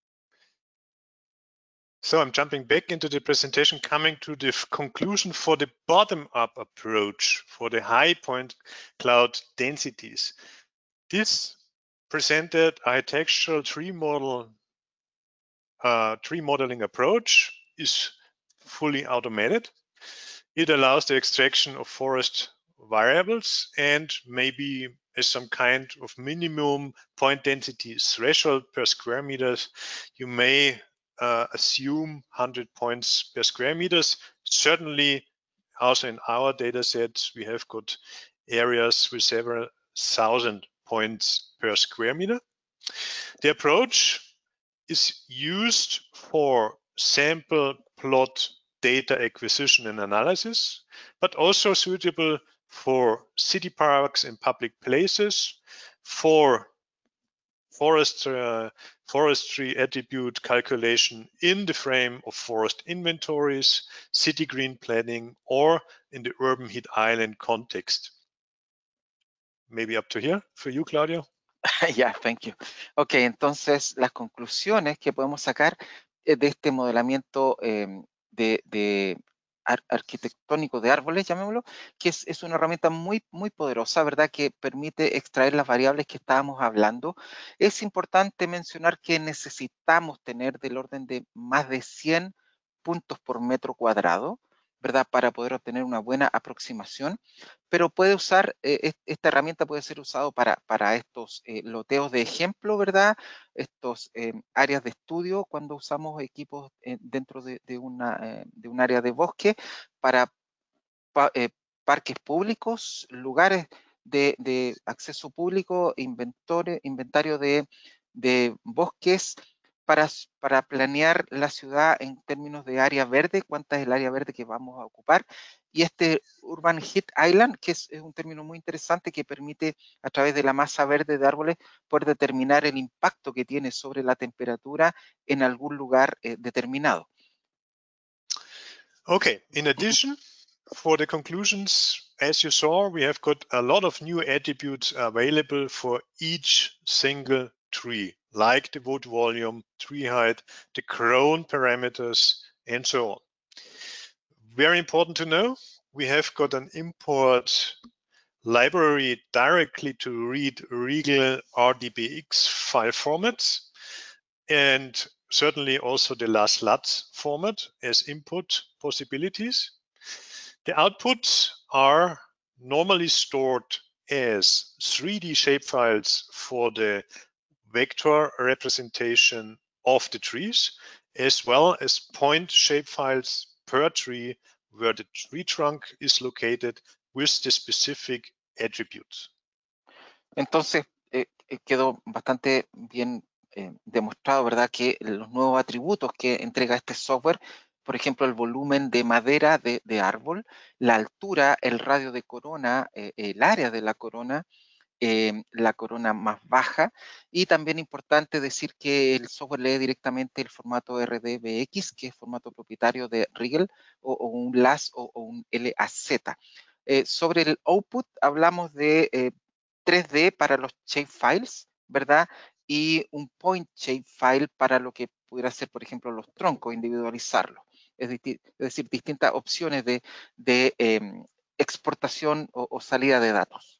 So I'm jumping back into the presentation, coming to the conclusion for the bottom-up approach for the high point cloud densities. This presented architectural tree model, uh, tree modeling approach is fully automated. It allows the extraction of forest variables and maybe as some kind of minimum point density threshold per square meters, you may uh, assume one hundred points per square meters. Certainly, also in our data sets, we have got areas with several thousand points per square meter. The approach is used for sample plot data acquisition and analysis, but also suitable for city parks and public places, for forest, uh, forestry attribute calculation in the frame of forest inventories, city green planning, or in the urban heat island context. Maybe up to here for you, Claudio. Yeah, thank you. Ok, entonces las conclusiones que podemos sacar eh, de este modelamiento eh, de, de ar arquitectónico de árboles, llamémoslo, que es, es una herramienta muy, muy poderosa, ¿verdad? Que permite extraer las variables que estábamos hablando. Es importante mencionar que necesitamos tener del orden de más de cien puntos por metro cuadrado, ¿verdad? Para poder obtener una buena aproximación, pero puede usar, eh, esta herramienta puede ser usado para, para estos eh, loteos de ejemplo, ¿verdad? Estos eh, áreas de estudio cuando usamos equipos eh, dentro de, de, una, eh, de un área de bosque, para pa, eh, parques públicos, lugares de, de acceso público, inventario de, de bosques, para, para planear la ciudad en términos de área verde, cuánta es el área verde que vamos a ocupar. Y este Urban Heat Island, que es, es un término muy interesante que permite a través de la masa verde de árboles poder determinar el impacto que tiene sobre la temperatura en algún lugar eh, determinado. Okay, in addition, for the conclusions, as you saw, we have got a lot of new attributes available for each single tree, like the wood volume, tree height, the crown parameters, and so on. Very important to know, we have got an import library directly to read Regal R D B X file formats, and certainly also the laslat format as input possibilities. The outputs are normally stored as three D shapefiles for the vector representation of the trees, as well as point shapefiles per tree where the tree trunk is located with the specific attributes. Entonces, eh, quedó bastante bien eh, demostrado, ¿verdad?, que los nuevos atributos que entrega este software, por ejemplo, el volumen de madera de, de árbol, la altura, el radio de corona, eh, el área de la corona, eh, la corona más baja, y también importante decir que el software lee directamente el formato R D B X, que es formato propietario de Regal, o, o un L A S o, o un L A Z. Eh, sobre el output hablamos de eh, tres D para los shapefiles, ¿verdad? Y un point shapefile para lo que pudiera ser, por ejemplo, los troncos, individualizarlos. Es, es decir, distintas opciones de, de eh, exportación o, o salida de datos.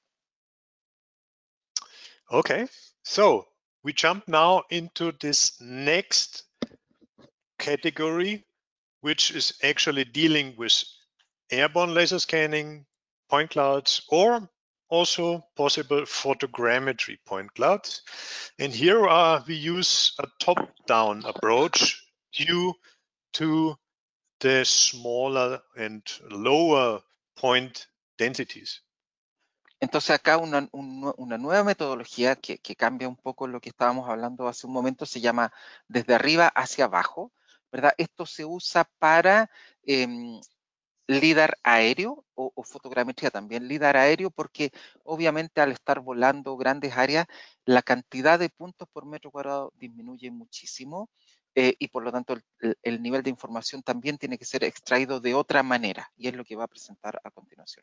Okay, so we jump now into this next category, which is actually dealing with airborne laser scanning, point clouds, or also possible photogrammetry point clouds. And here uh, we use a top-down approach due to the smaller and lower point densities. Entonces acá una, un, una nueva metodología que, que cambia un poco lo que estábamos hablando hace un momento se llama desde arriba hacia abajo, ¿verdad? Esto se usa para eh, LIDAR aéreo o, o fotogrametría también LIDAR aéreo, porque obviamente al estar volando grandes áreas, la cantidad de puntos por metro cuadrado disminuye muchísimo eh, y por lo tanto el, el nivel de información también tiene que ser extraído de otra manera y es lo que va a presentar a continuación.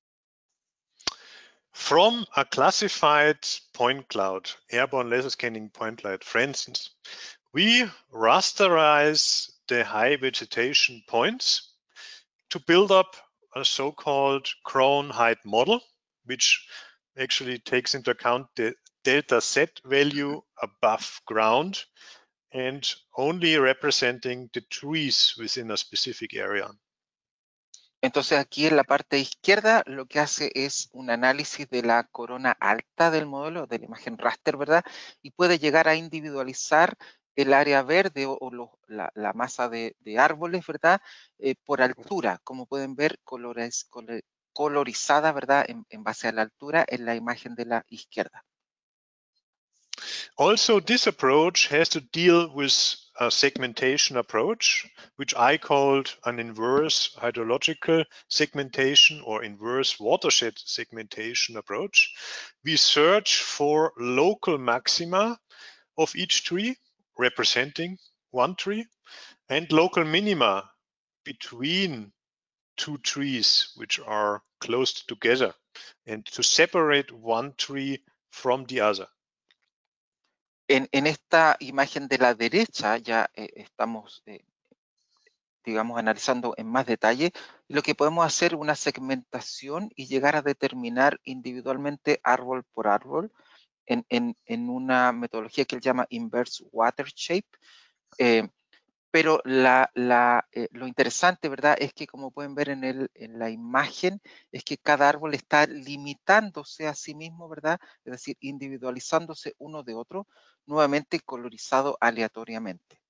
From a classified point cloud, airborne laser scanning point cloud, for instance, we rasterize the high vegetation points to build up a so-called crown height model, which actually takes into account the delta set value above ground and only representing the trees within a specific area. Entonces aquí en la parte izquierda lo que hace es un análisis de la corona alta del modelo, de la imagen raster, ¿verdad? Y puede llegar a individualizar el área verde o, o lo, la, la, masa de, de, árboles, ¿verdad? Eh, por altura, como pueden ver, colores, color, colorizada, ¿verdad? En, en base a la altura en la imagen de la izquierda. Also, this approach has to deal with a segmentation approach, which I called an inverse hydrological segmentation or inverse watershed segmentation approach. We search for local maxima of each tree, representing one tree, and local minima between two trees which are close together, and to separate one tree from the other. En, en esta imagen de la derecha ya eh, estamos, eh, digamos, analizando en más detalle, lo que podemos hacer una segmentación y llegar a determinar individualmente árbol por árbol en, en, en una metodología que él llama Inverse Water Shape. Eh, pero la, la, eh, lo interesante, ¿verdad?, es que como pueden ver en, el, en la imagen, es que cada árbol está limitándose a sí mismo, ¿verdad? Es decir, individualizándose uno de otro, nuevamente colorizado aleatoriamente.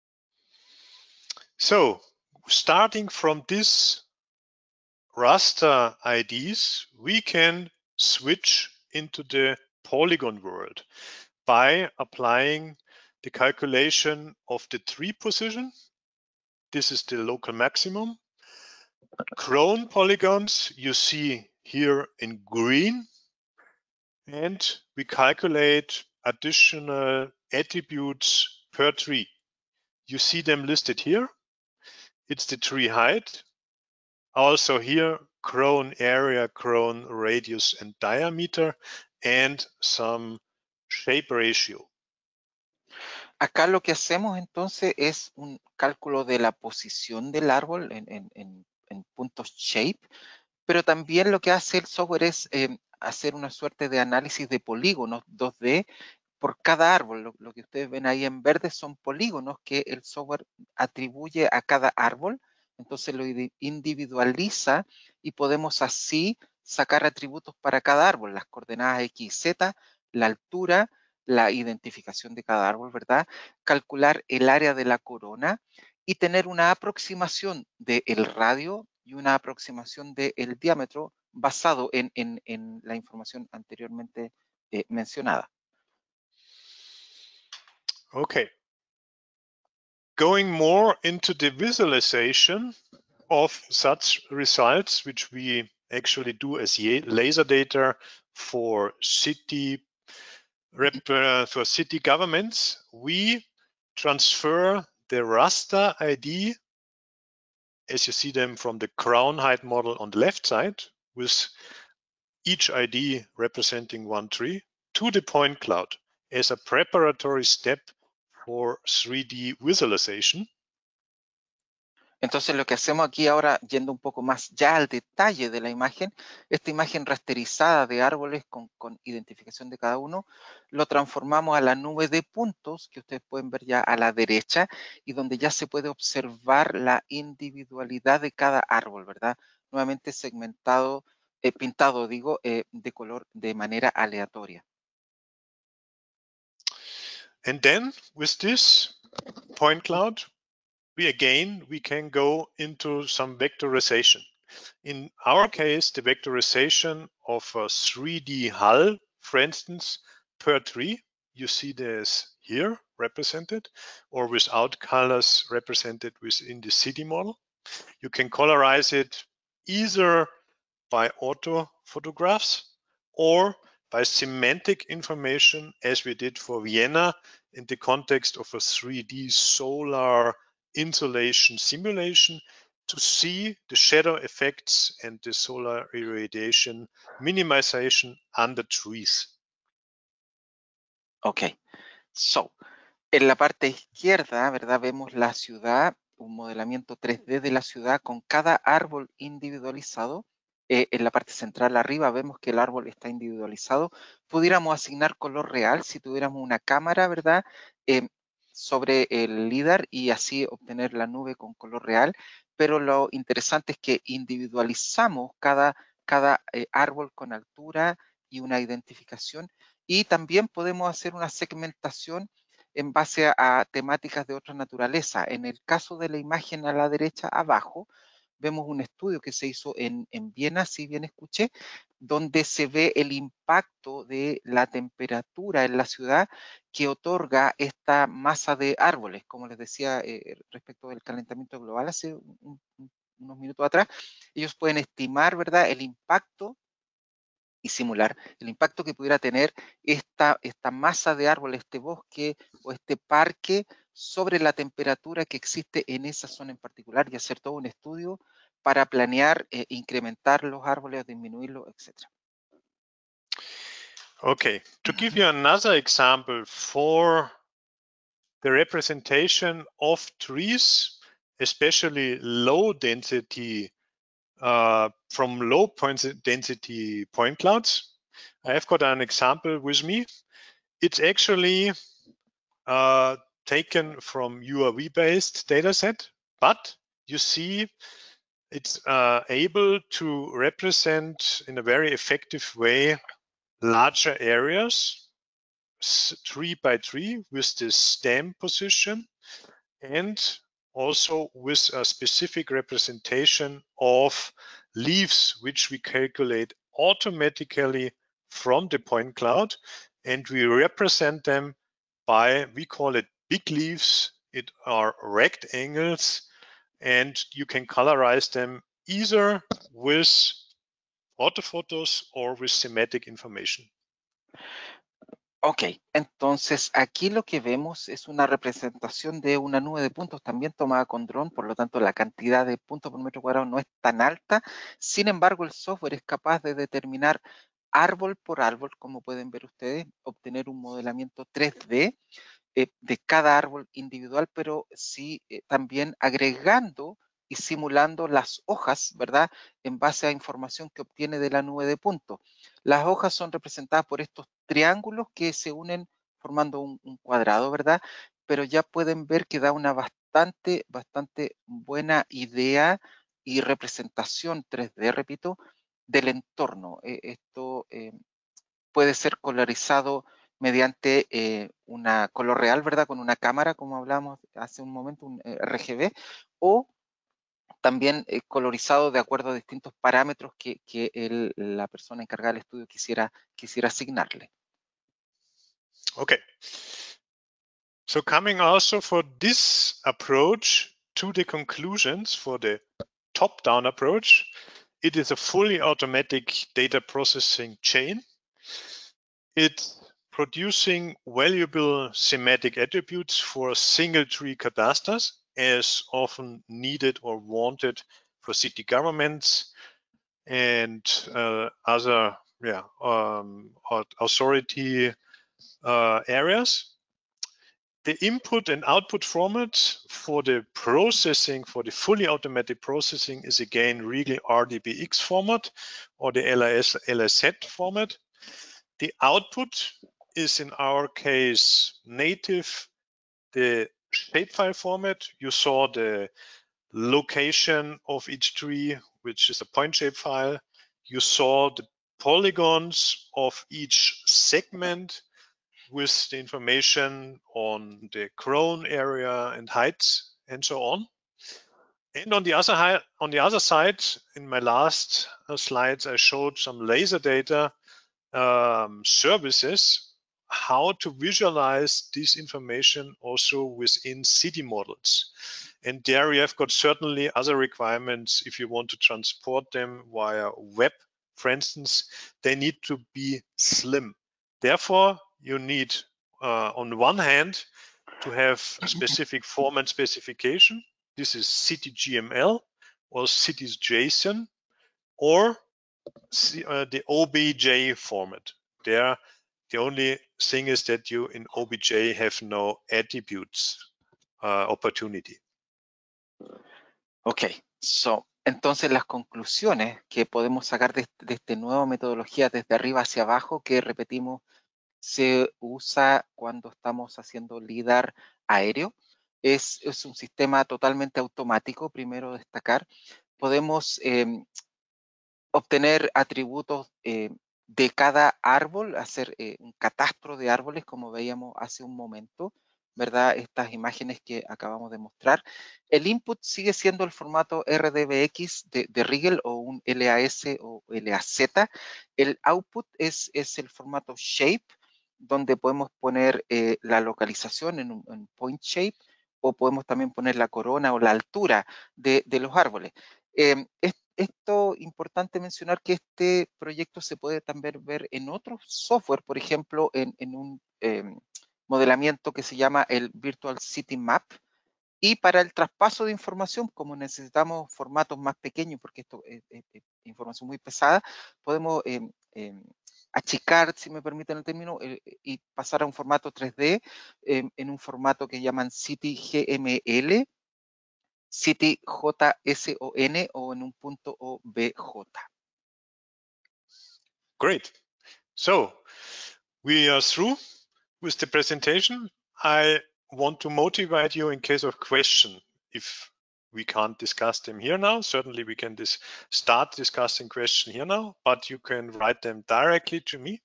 So, starting from this raster I Ds, we can switch into the polygon world by applying the calculation of the tree position. This is the local maximum. Crown polygons you see here in green, and we calculate additional attributes per tree. You see them listed here. It's the tree height. Also here, crown area, crown radius and diameter, and some shape ratio. Acá lo que hacemos entonces es un cálculo de la posición del árbol en, en, en, en puntos shape, pero también lo que hace el software es eh, hacer una suerte de análisis de polígonos dos D por cada árbol. Lo, lo que ustedes ven ahí en verde son polígonos que el software atribuye a cada árbol, entonces lo individualiza y podemos así sacar atributos para cada árbol, las coordenadas X y Z, la altura, la identificación de cada árbol, ¿verdad? Calcular el área de la corona y tener una aproximación del radio y una aproximación del diámetro basado en, en, en la información anteriormente eh, mencionada. Okay. Going more into the visualization of such results, which we actually do as laser data for city rep, uh, for city governments, we transfer the raster I D, as you see them from the crown height model on the left side, with each I D representing one tree, to the point cloud as a preparatory step for three D visualization. Entonces lo que hacemos aquí ahora, yendo un poco más ya al detalle de la imagen, esta imagen rasterizada de árboles con, con identificación de cada uno, lo transformamos a la nube de puntos que ustedes pueden ver ya a la derecha y donde ya se puede observar la individualidad de cada árbol, ¿verdad? Nuevamente segmentado, eh, pintado, digo, eh, de color de manera aleatoria. And then with this point cloud, we again, we can go into some vectorization. In our case, the vectorization of a three D hull, for instance, per tree, you see this here represented, or without colors represented within the city model. You can colorize it either by auto photographs or by semantic information, as we did for Vienna in the context of a three D solar insolation simulation, to see the shadow effects and the solar irradiation minimization under trees. Ok, so, en la parte izquierda, ¿verdad? Vemos la ciudad, un modelamiento tres D de la ciudad con cada árbol individualizado. Eh, en la parte central arriba vemos que el árbol está individualizado. Pudiéramos asignar color real si tuviéramos una cámara, ¿verdad? Eh, sobre el LIDAR y así obtener la nube con color real. Pero lo interesante es que individualizamos cada, cada eh, árbol con altura y una identificación. Y también podemos hacer una segmentación en base a, a temáticas de otra naturaleza. En el caso de la imagen a la derecha abajo, vemos un estudio que se hizo en, en Viena, si bien escuché, donde se ve el impacto de la temperatura en la ciudad que otorga esta masa de árboles. Como les decía eh, respecto del calentamiento global hace un, un, unos minutos atrás, ellos pueden estimar, ¿verdad?, el impacto y simular el impacto que pudiera tener esta, esta masa de árboles, este bosque o este parque sobre la temperatura que existe en esa zona en particular y hacer todo un estudio para planear, eh, incrementar los árboles, disminuirlos, etcétera. Okay, to give you another example for the representation of trees, especially low density uh, from low point density point clouds, I have got an example with me. It's actually uh, taken from U A V-based dataset, but you see it's uh, able to represent in a very effective way larger areas, tree by tree, with this stem position, and also with a specific representation of leaves, which we calculate automatically from the point cloud, and we represent them by, we call it big leaves. It are rectangles, and you can colorize them either with orthophotos or with semantic information. Ok, entonces aquí lo que vemos es una representación de una nube de puntos también tomada con dron, por lo tanto la cantidad de puntos por metro cuadrado no es tan alta. Sin embargo, el software es capaz de determinar árbol por árbol, como pueden ver ustedes, obtener un modelamiento tres D eh, de cada árbol individual, pero sí eh, también agregando y simulando las hojas, ¿verdad? En base a información que obtiene de la nube de puntos. Las hojas son representadas por estos triángulos que se unen formando un, un cuadrado, ¿verdad? Pero ya pueden ver que da una bastante, bastante buena idea y representación tres D, repito, del entorno. Eh, esto eh, puede ser colorizado mediante eh, una color real, ¿verdad? Con una cámara, como hablamos hace un momento, un eh, R G B, o también eh, colorizado de acuerdo a distintos parámetros que, que el, la persona encargada del estudio quisiera, quisiera asignarle. Okay. So coming also for this approach to the conclusions for the top-down approach, it is a fully automatic data processing chain. It's producing valuable semantic attributes for single tree cadasters as often needed or wanted for city governments and uh, other yeah, um, authority uh, areas. The input and output format for the processing, for the fully automatic processing is again really R D B X format or the L I S L S Z format. The output is in our case native, the shapefile format. You saw the location of each tree, which is a point shape file. You saw the polygons of each segment with the information on the crown area and heights and so on. And on the other hi- on the other side, in my last uh, slides, I showed some laser data um, services, how to visualize this information also within city models. And there we have got certainly other requirements. If you want to transport them via web, for instance, they need to be slim. Therefore, you need, uh, on one hand, to have a specific format specification. This is City G M L or Cities JSON, or uh, the O B J format. There, the only thing is that you in O B J have no attributes uh, opportunity. Ok, so, entonces las conclusiones que podemos sacar de, de esta nueva metodología desde arriba hacia abajo, que repetimos, se usa cuando estamos haciendo LIDAR aéreo, es, es un sistema totalmente automático, primero destacar. Podemos eh, obtener atributos eh, de cada árbol, hacer eh, un catastro de árboles, como veíamos hace un momento, ¿verdad? Estas imágenes que acabamos de mostrar. El input sigue siendo el formato R D B X de, de Rigel o un L A S o L A Z. El output es, es el formato shape, donde podemos poner eh, la localización en un en point shape, o podemos también poner la corona o la altura de, de los árboles. Eh, es, esto importante mencionar que este proyecto se puede también ver en otros software, por ejemplo, en, en un eh, modelamiento que se llama el Virtual City Map. Y para el traspaso de información, como necesitamos formatos más pequeños, porque esto es, es, es información muy pesada, podemos eh, eh, achicar, si me permiten el término, eh, y pasar a un formato tres D, eh, en un formato que llaman City G M L, City J S O N o en un punto O B J. Great. So we are through with the presentation. I want to motivate you in case of question. If we can't discuss them here now, certainly we can dis start discussing question here now, but you can write them directly to me.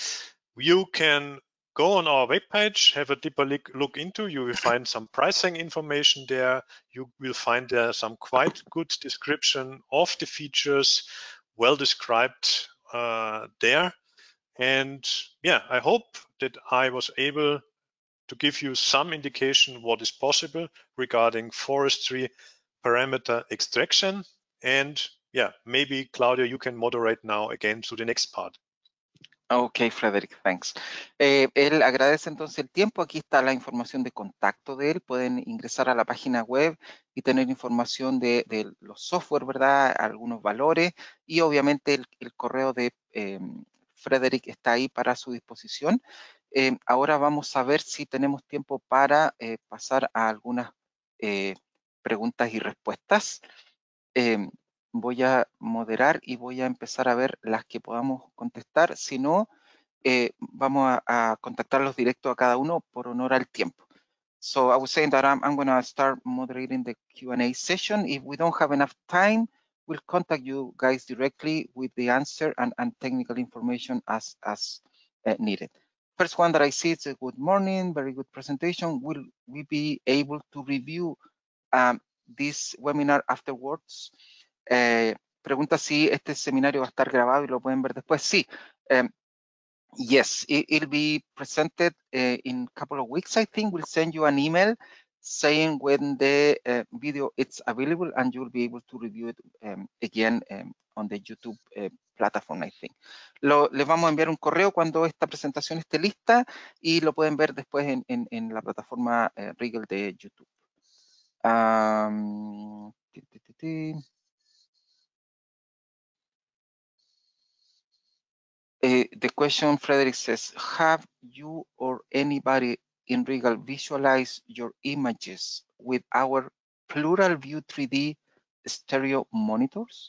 You can go on our webpage, have a deeper look into. You will find some pricing information there. You will find there some quite good description of the features, well described uh, there. And yeah, I hope that I was able to give you some indication what is possible regarding forestry parameter extraction. And yeah, maybe Claudia, you can moderate now again to the next part. Ok, Frederick, thanks. Eh, él agradece entonces el tiempo. Aquí está la información de contacto de él. Pueden ingresar a la página web y tener información de, de los software, ¿verdad? Algunos valores y obviamente el, el correo de eh, Frederick está ahí para su disposición. Eh, ahora vamos a ver si tenemos tiempo para eh, pasar a algunas eh, preguntas y respuestas. Eh, voy a moderar y voy a empezar a ver las que podamos contestar. Si no, eh, vamos a, a contactarlos directo a cada uno por honor al tiempo. So I was saying that I'm, I'm going to start moderating the Q and A session. If we don't have enough time, we'll contact you guys directly with the answer and, and technical information as, as uh, needed. First one that I see is a good morning, very good presentation. Will we be able to review um, this webinar afterwards? Eh, pregunta si este seminario va a estar grabado y lo pueden ver después. Sí. Um, yes, it, it'll be presented uh, in a couple of weeks, I think. We'll send you an email saying when the uh, video is available and you'll be able to review it um, again um, on the YouTube uh, platform, I think. Lo, les vamos a enviar un correo cuando esta presentación esté lista y lo pueden ver después en, en, en la plataforma uh, Rigel de YouTube. Um, ti, ti, ti, ti. Uh, the question, Frederick says, have you or anybody in Regal visualized your images with our Plural View three D stereo monitors?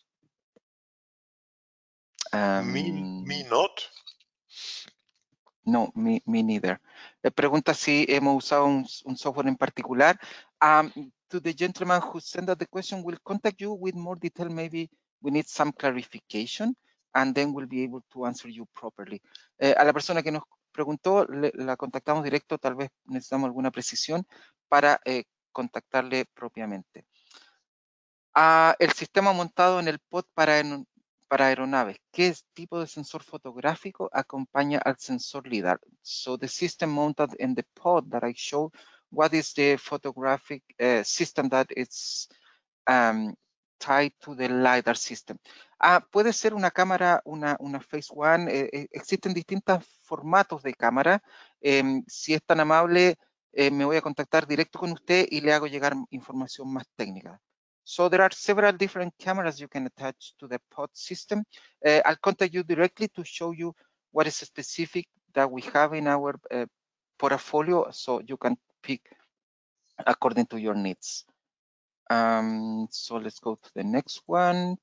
Um, me, me not. No, me, me neither. Le pregunta si hemos usado un, un software en particular. Um, to the gentleman who sent out the question, we'll contact you with more detail. Maybe we need some clarification, and then we'll be able to answer you properly. Eh, a la persona que nos preguntó, le, la contactamos directo. Tal vez necesitamos alguna precisión para eh, contactarle propiamente. Uh, el sistema montado en el pod para, en, para aeronaves. ¿Qué tipo de sensor fotográfico acompaña al sensor LiDAR? So the system mounted in the pod that I showed, what is the photographic uh, system that is um, tied to the LiDAR system? Ah, puede ser una cámara, una, una Phase One. Eh, eh, existen distintos formatos de cámara. Eh, si es tan amable, eh, me voy a contactar directo con usted y le hago llegar información más técnica. So there are several different cameras you can attach to the pod system. Uh, I'll contact you directly to show you what is specific that we have in our uh, portfolio, so you can pick according to your needs. Um, so let's go to the next one.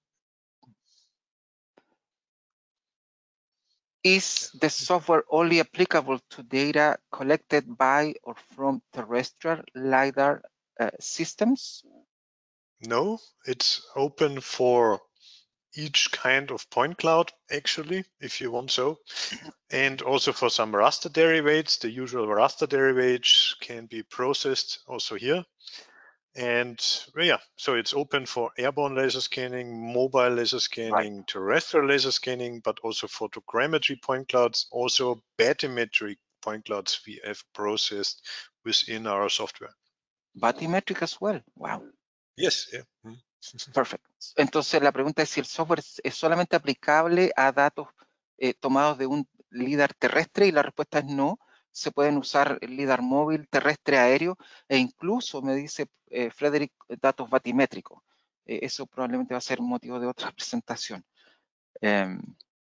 Is the software only applicable to data collected by or from terrestrial LiDAR uh, systems? No, it's open for each kind of point cloud, actually, if you want so. And also for some raster derivatives, the usual raster derivatives can be processed also here. And yeah, so it's open for airborne laser scanning, mobile laser scanning, right. terrestrial laser scanning, but also photogrammetry point clouds, also bathymetric point clouds we have processed within our software. Bathymetric as well, wow. Yes, yeah. Mm. Perfect. Entonces la pregunta es si el software es solamente aplicable a datos eh, tomados de un LiDAR terrestre, y la respuesta es no. Se pueden usar el LiDAR móvil, terrestre, aéreo, e incluso, me dice eh, Frederick, datos batimétricos. Eh, eso probablemente va a ser motivo de otra presentación. Um,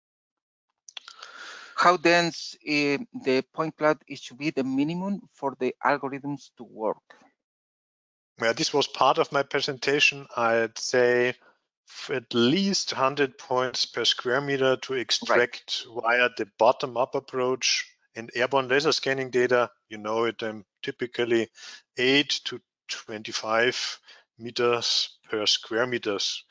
how dense uh, the point cloud is to be the minimum for the algorithms to work? Yeah, this was part of my presentation. I'd say at least one hundred points per square meter to extract right. via the bottom-up approach. And airborne laser scanning data, you know it, um, typically eight to twenty-five meters per square meters.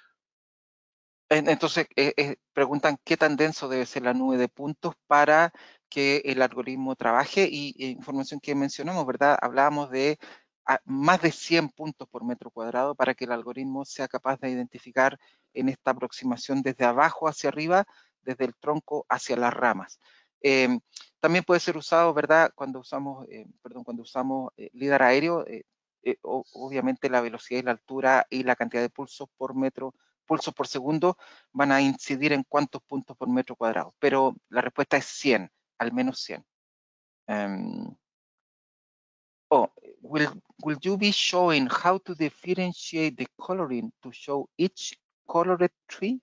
Entonces, eh, eh, preguntan qué tan denso debe ser la nube de puntos para que el algoritmo trabaje, y eh, información que mencionamos, ¿verdad? Hablábamos de a, más de cien puntos por metro cuadrado para que el algoritmo sea capaz de identificar en esta aproximación desde abajo hacia arriba, desde el tronco hacia las ramas. Eh, también puede ser usado, ¿verdad? Cuando usamos, eh, perdón, cuando usamos eh, LiDAR aéreo, eh, eh, obviamente la velocidad y la altura y la cantidad de pulsos por metro pulsos por segundo van a incidir en cuántos puntos por metro cuadrado, pero la respuesta es cien, al menos cien. Um, oh, will, will you be showing how to differentiate the coloring to show each colored tree?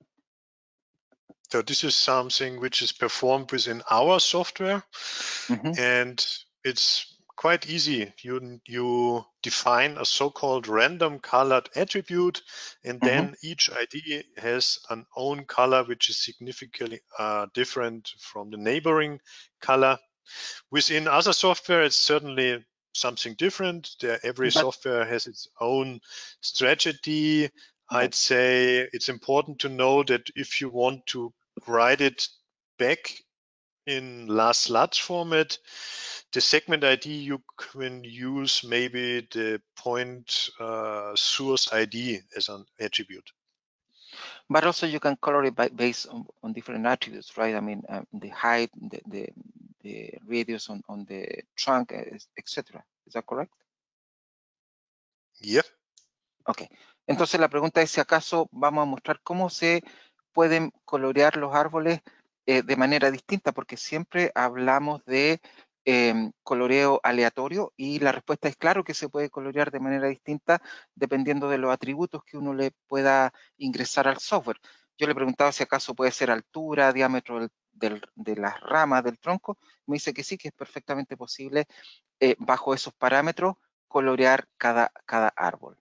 So this is something which is performed within our software, mm-hmm. and it's quite easy. You, you define a so-called random colored attribute, and then mm-hmm. each I D has an own color which is significantly uh, different from the neighboring color. Within other software, it's certainly something different. There, every but, software has its own strategy. I'd say it's important to know that if you want to write it back in last large format, the segment I D you can use maybe the point uh, source I D as an attribute. But also you can color it by, based on, on different attributes, right? I mean, um, the height, the, the, the radius on, on the trunk, et cetera. Is that correct? Yeah. Ok. Entonces la pregunta es si acaso vamos a mostrar cómo se pueden colorear los árboles eh, de manera distinta, porque siempre hablamos de eh, coloreo aleatorio, y la respuesta es claro que se puede colorear de manera distinta dependiendo de los atributos que uno le pueda ingresar al software. Yo le preguntaba si acaso puede ser altura, diámetro del, del, de las ramas del tronco. Me dice que sí, que es perfectamente posible eh, bajo esos parámetros colorear cada, cada árbol.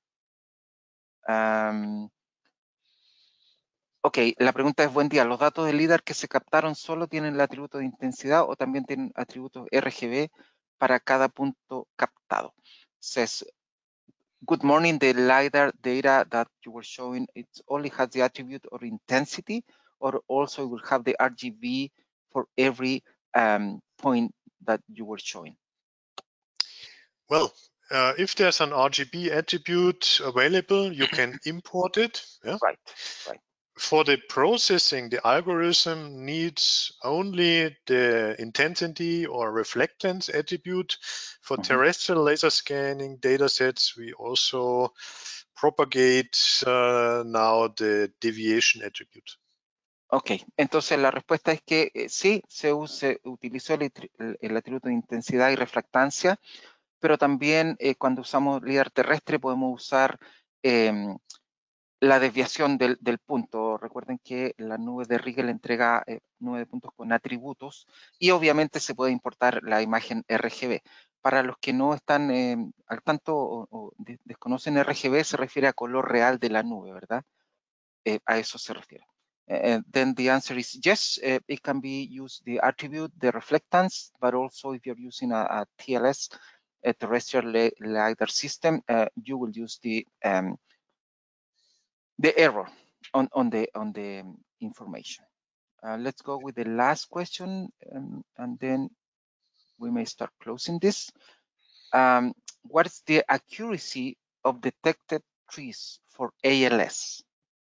Um, ok, la pregunta es, buen día, ¿los datos del LiDAR que se captaron solo tienen el atributo de intensidad o también tienen atributos R G B para cada punto captado? Says, good morning, the LiDAR data that you were showing, it only has the attribute or intensity, or also it will have the R G B for every um, point that you were showing? Well, uh, if there's an R G B attribute available, you can import it. Yeah? Right, right. For the processing, the algorithm needs only the intensity or reflectance attribute. For Uh-huh. terrestrial laser scanning datasets, we also propagate uh, now the deviation attribute. Ok, entonces la respuesta es que eh, sí, se, use, utilizó el, el, el atributo de intensidad y refractancia, pero también eh, cuando usamos LIDAR terrestre podemos usar eh, la desviación del, del punto. Recuerden que la nube de Rigel entrega eh, nube de puntos con atributos y obviamente se puede importar la imagen R G B. Para los que no están eh, al tanto o, o desconocen R G B, se refiere a color real de la nube, ¿verdad? Eh, a eso se refiere. Uh, then the answer is yes, uh, it can be used the attribute, the reflectance, but also if you're using a, a T L S, a terrestrial LiDAR system, uh, you will use the um, the error on, on the on the information. Uh, let's go with the last question, um, and then we may start closing this. Um, what is the accuracy of detected trees for A L S?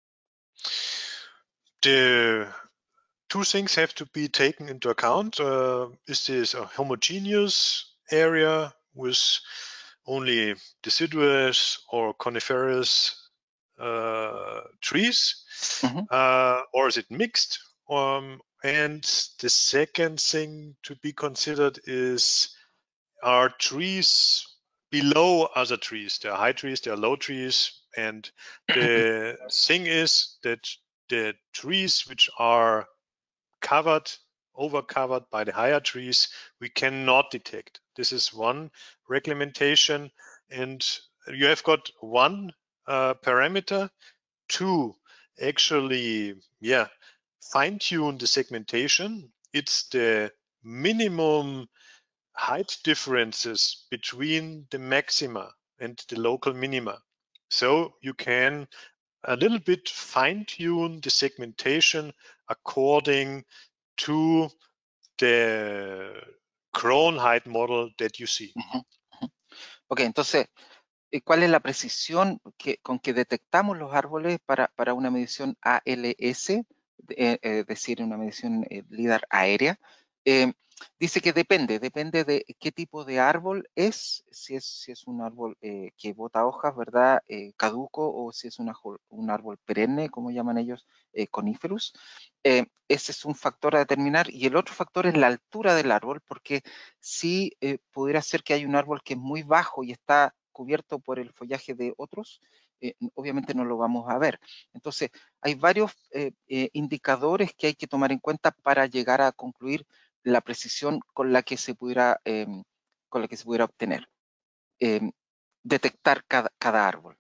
The two things have to be taken into account. Uh, is this a homogeneous area with only deciduous or coniferous uh, trees, Mm-hmm. uh, or is it mixed? Um, and the second thing to be considered is, are trees below other trees? There are high trees, there are low trees, and the thing is that the trees which are covered, over covered by the higher trees, we cannot detect. This is one reglementation, and you have got one uh, parameter to actually, yeah, fine tune the segmentation. It's the minimum height differences between the maxima and the local minima. So you can a little bit fine tune the segmentation according to the crown height model that you see. Uh-huh. Uh-huh. Ok, entonces, ¿cuál es la precisión que, con que detectamos los árboles para, para una medición A L S, es eh, decir, una medición eh, LIDAR aérea? Eh, dice que depende, depende de qué tipo de árbol es, si es, si es un árbol eh, que bota hojas, ¿verdad? Eh, caduco, o si es una, un árbol perenne, como llaman ellos, eh, coníferos. Eh, ese es un factor a determinar, y el otro factor es la altura del árbol, porque si eh, pudiera ser que hay un árbol que es muy bajo y está cubierto por el follaje de otros, eh, obviamente no lo vamos a ver. Entonces, hay varios eh, eh, indicadores que hay que tomar en cuenta para llegar a concluir la precisión con la que se pudiera, eh, con la que se pudiera obtener. Eh, detectar cada, cada árbol.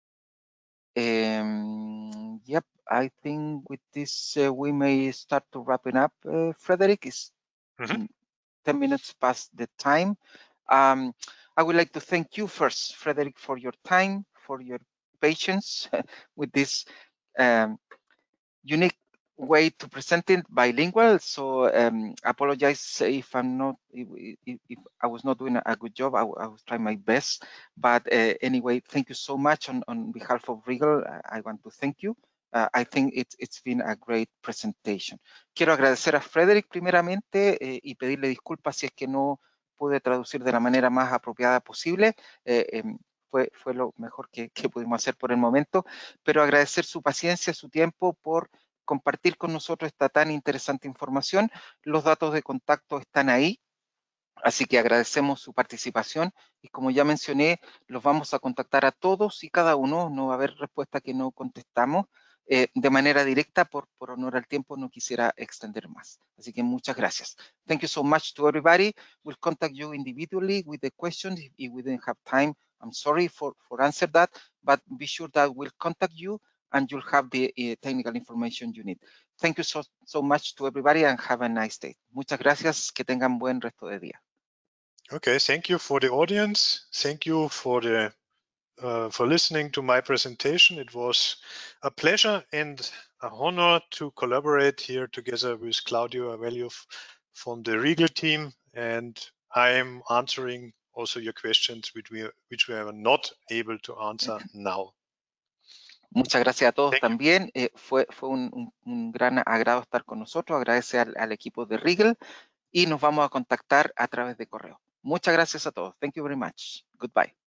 Um, yep, I think with this uh, we may start to wrapping up. Uh, Frederick, is mm-hmm. ten minutes past the time. Um, I would like to thank you first, Frederick, for your time, for your patience with this um, unique way to present it bilingual. So um, apologize if I'm not, if, if, if I was not doing a good job. I, I was trying my best. But uh, anyway, thank you so much on, on behalf of Rigel. I, I want to thank you. Uh, I think it's, it's been a great presentation. Quiero agradecer a Frederick primeramente eh, y pedirle disculpas si es que no pude traducir de la manera más apropiada posible. Eh, eh, fue, fue lo mejor que, que pudimos hacer por el momento, pero agradecer su paciencia, su tiempo por compartir con nosotros esta tan interesante información. Los datos de contacto están ahí, así que agradecemos su participación y, como ya mencioné, los vamos a contactar a todos y cada uno. No va a haber respuesta que no contestamos eh, de manera directa. Por, por honor al tiempo no quisiera extender más, así que muchas gracias. Thank you so much to everybody. We'll contact you individually with the questions if we didn't have time. I'm sorry for, for answer that, but be sure that we'll contact you and you'll have the uh, technical information you need. Thank you so, so much to everybody and have a nice day. Muchas gracias, que tengan buen resto de día. Okay, thank you for the audience. Thank you for the uh, for listening to my presentation. It was a pleasure and a honor to collaborate here together with Claudio Avelio from the Rigel team, and I am answering also your questions which we, which we are not able to answer now. Muchas gracias a todos Thank también. Eh, fue fue un, un, un gran agrado estar con nosotros. Agradece al, al equipo de Regal y nos vamos a contactar a través de correo. Muchas gracias a todos. Thank you very much. Goodbye.